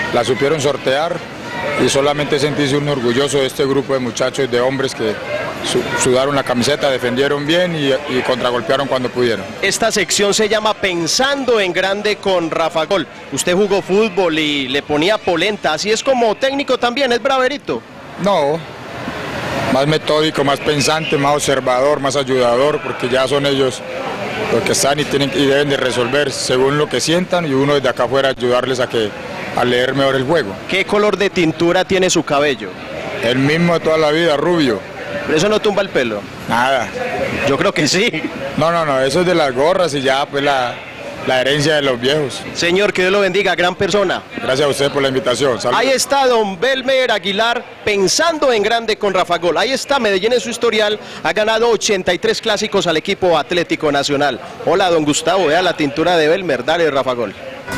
la supieron sortear y solamente sentirse uno orgulloso de este grupo de muchachos, de hombres que su, sudaron la camiseta, defendieron bien y, y contragolpearon cuando pudieron. Esta sección se llama Pensando en Grande con Rafa Gol. Usted jugó fútbol y le ponía polenta, así es como técnico también, ¿es braverito? No, más metódico, más pensante, más observador, más ayudador, porque ya son ellos los que están y, tienen, y deben de resolver según lo que sientan y uno desde acá afuera ayudarles a, que, a leer mejor el juego. ¿Qué color de tintura tiene su cabello? El mismo de toda la vida, rubio. ¿Pero eso no tumba el pelo? Nada. Yo creo que sí. No, no, no, eso es de las gorras y ya pues la, la herencia de los viejos. Señor, que Dios lo bendiga, gran persona. Gracias a usted por la invitación. Saludos. Ahí está don Belmer Aguilar, Pensando en Grande con Rafa Gol. Ahí está, Medellín en su historial, ha ganado ochenta y tres clásicos al equipo Atlético Nacional. Hola, don Gustavo, vea la tintura de Belmer, dale Rafa Gol.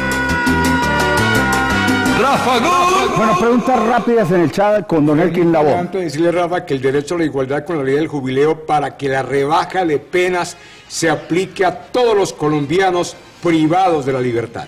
Rafa Gol. Bueno, preguntas rápidas en el chat con don Elkin Labón. Antes de decirle, Rafa, que el derecho a la igualdad con la ley del jubileo para que la rebaja de penas se aplique a todos los colombianos privados de la libertad.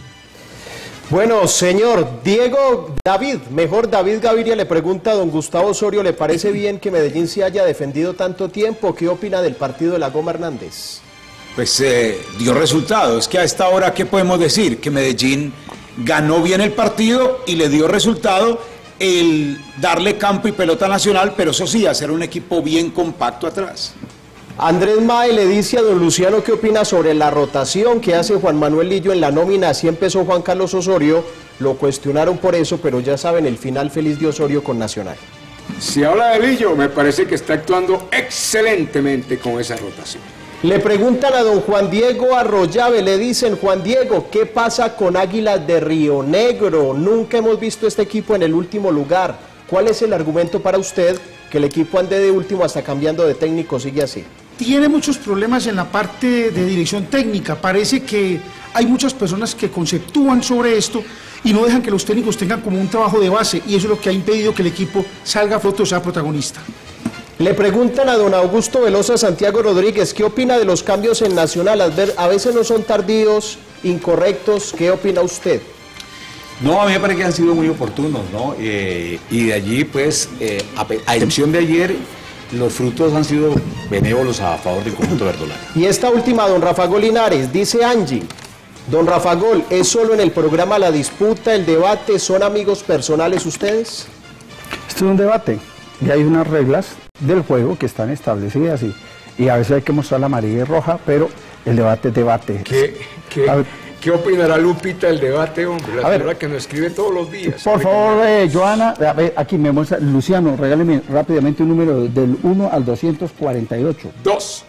Bueno, señor Diego David, mejor David Gaviria le pregunta a don Gustavo Osorio, ¿le parece bien que Medellín se haya defendido tanto tiempo? ¿Qué opina del partido de la Goma Hernández? Pues eh, dio resultado. Es que a esta hora, ¿qué podemos decir? Que Medellín ganó bien el partido y le dio resultado el darle campo y pelota nacional, pero eso sí, hacer un equipo bien compacto atrás. Andrés Mae le dice a don Luciano qué opina sobre la rotación que hace Juan Manuel Lillo en la nómina. Así empezó Juan Carlos Osorio, lo cuestionaron por eso, pero ya saben el final feliz de Osorio con Nacional. Si habla de Lillo, me parece que está actuando excelentemente con esa rotación. Le preguntan a don Juan Diego Arroyave, le dicen, Juan Diego, ¿qué pasa con Águilas de Río Negro? Nunca hemos visto este equipo en el último lugar. ¿Cuál es el argumento para usted que el equipo ande de último hasta cambiando de técnico sigue así? Tiene muchos problemas en la parte de dirección técnica. Parece que hay muchas personas que conceptúan sobre esto y no dejan que los técnicos tengan como un trabajo de base, y eso es lo que ha impedido que el equipo salga a flote o sea protagonista. Le preguntan a don Augusto Velosa Santiago Rodríguez, ¿qué opina de los cambios en Nacional? A veces no son tardíos, incorrectos, ¿qué opina usted? No, a mí me parece que han sido muy oportunos, ¿no? Eh, y de allí, pues, eh, a, a excepción de ayer, los frutos han sido benévolos a favor del conjunto verdolaga. Y esta última, don Rafa Gol Linares, dice Angie, don Rafa Gol, ¿es solo en el programa la disputa, el debate, son amigos personales ustedes? Esto es un debate y hay unas reglas del juego que están establecidas y, y a veces hay que mostrar la amarilla y roja, pero el debate es debate. ¿Qué, qué, ¿qué opinará Lupita del debate, hombre? La señora que nos escribe todos los días. Por favor, eh, Joana, a ver, aquí me muestra, Luciano, regáleme rápidamente un número del uno al doscientos cuarenta y ocho. Dos.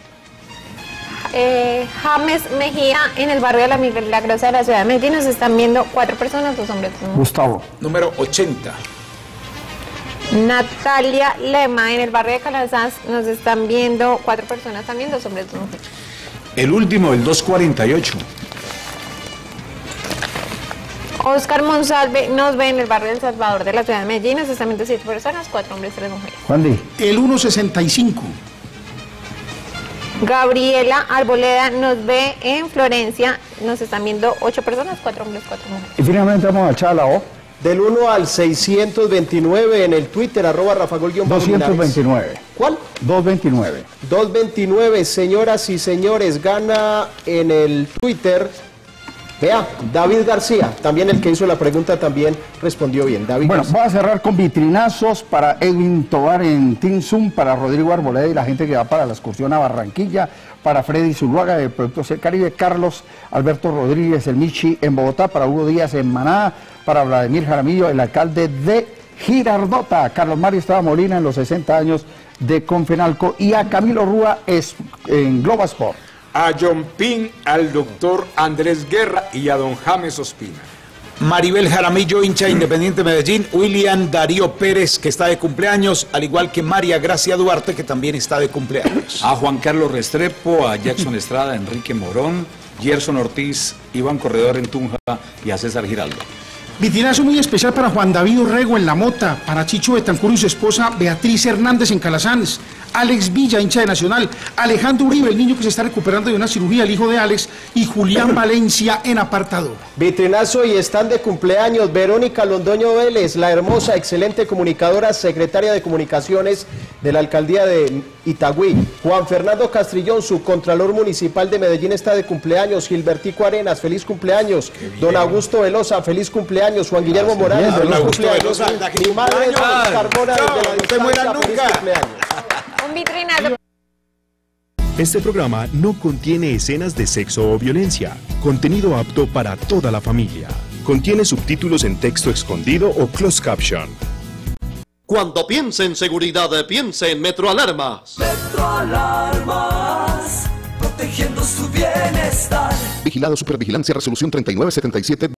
Eh, James Mejía, en el barrio de la Milagrosa de la ciudad de Medellín, nos están viendo cuatro personas, dos hombres. ¿No? Gustavo. Número ochenta. Natalia Lema, en el barrio de Calazás, nos están viendo cuatro personas también, dos hombres, dos mujeres. El último, el doscientos cuarenta y ocho. Oscar Monsalve nos ve en el barrio del Salvador de la ciudad de Medellín, nos están viendo siete personas, cuatro hombres, tres mujeres. Juan Di. El uno sesenta y cinco. Gabriela Arboleda nos ve en Florencia, nos están viendo ocho personas, cuatro hombres, cuatro mujeres. Y finalmente vamos a echar a la O. Del uno al seiscientos veintinueve en el Twitter, arroba Rafagol guión bajo doscientos veintinueve. ¿Cuál? doscientos veintinueve. doscientos veintinueve, señoras y señores, gana en el Twitter. Vea, David García, también el que hizo la pregunta, también respondió bien. David bueno, García. voy a cerrar con vitrinazos para Edwin Tobar en Team Zoom, para Rodrigo Arboleda y la gente que va para la excursión a Barranquilla, para Freddy Zuluaga del Proyecto Ser Caribe, Carlos Alberto Rodríguez, el Michi en Bogotá, para Hugo Díaz en Maná, para Vladimir Jaramillo, el alcalde de Girardota, Carlos Mario Estrada Molina en los sesenta años de Confenalco y a Camilo Rúa en Global Sport. A John Pin, al doctor Andrés Guerra y a don James Ospina. Maribel Jaramillo, hincha Independiente Medellín, William Darío Pérez, que está de cumpleaños, al igual que María Gracia Duarte, que también está de cumpleaños. A Juan Carlos Restrepo, a Jackson Estrada, Enrique Morón, Gerson Ortiz, Iván Corredor en Tunja y a César Giraldo. Vitinazo muy especial para Juan David Orrego en La Mota, para Chicho Betancur y su esposa Beatriz Hernández en Calasanz, Alex Villa, hincha de Nacional, Alejandro Uribe, el niño que se está recuperando de una cirugía, el hijo de Alex, y Julián Valencia en apartado. Vitrinazo y stand de cumpleaños, Verónica Londoño Vélez, la hermosa, excelente comunicadora, secretaria de comunicaciones de la alcaldía de Itagüí. Juan Fernando Castrillón, subcontralor municipal de Medellín, está de cumpleaños. Gilbertico Arenas, feliz cumpleaños. Don Augusto Velosa, feliz cumpleaños. Juan Guillermo Morales, feliz cumpleaños. Mi madre es Carmona desde la distancia, feliz cumpleaños. Un vitrinazo. Este programa no contiene escenas de sexo o violencia. Contenido apto para toda la familia. Contiene subtítulos en texto escondido o closed caption. Cuando piense en seguridad, piense en Metro Alarmas. Metro Alarmas, protegiendo su bienestar. Vigilado Supervigilancia Resolución treinta y nueve setenta y siete.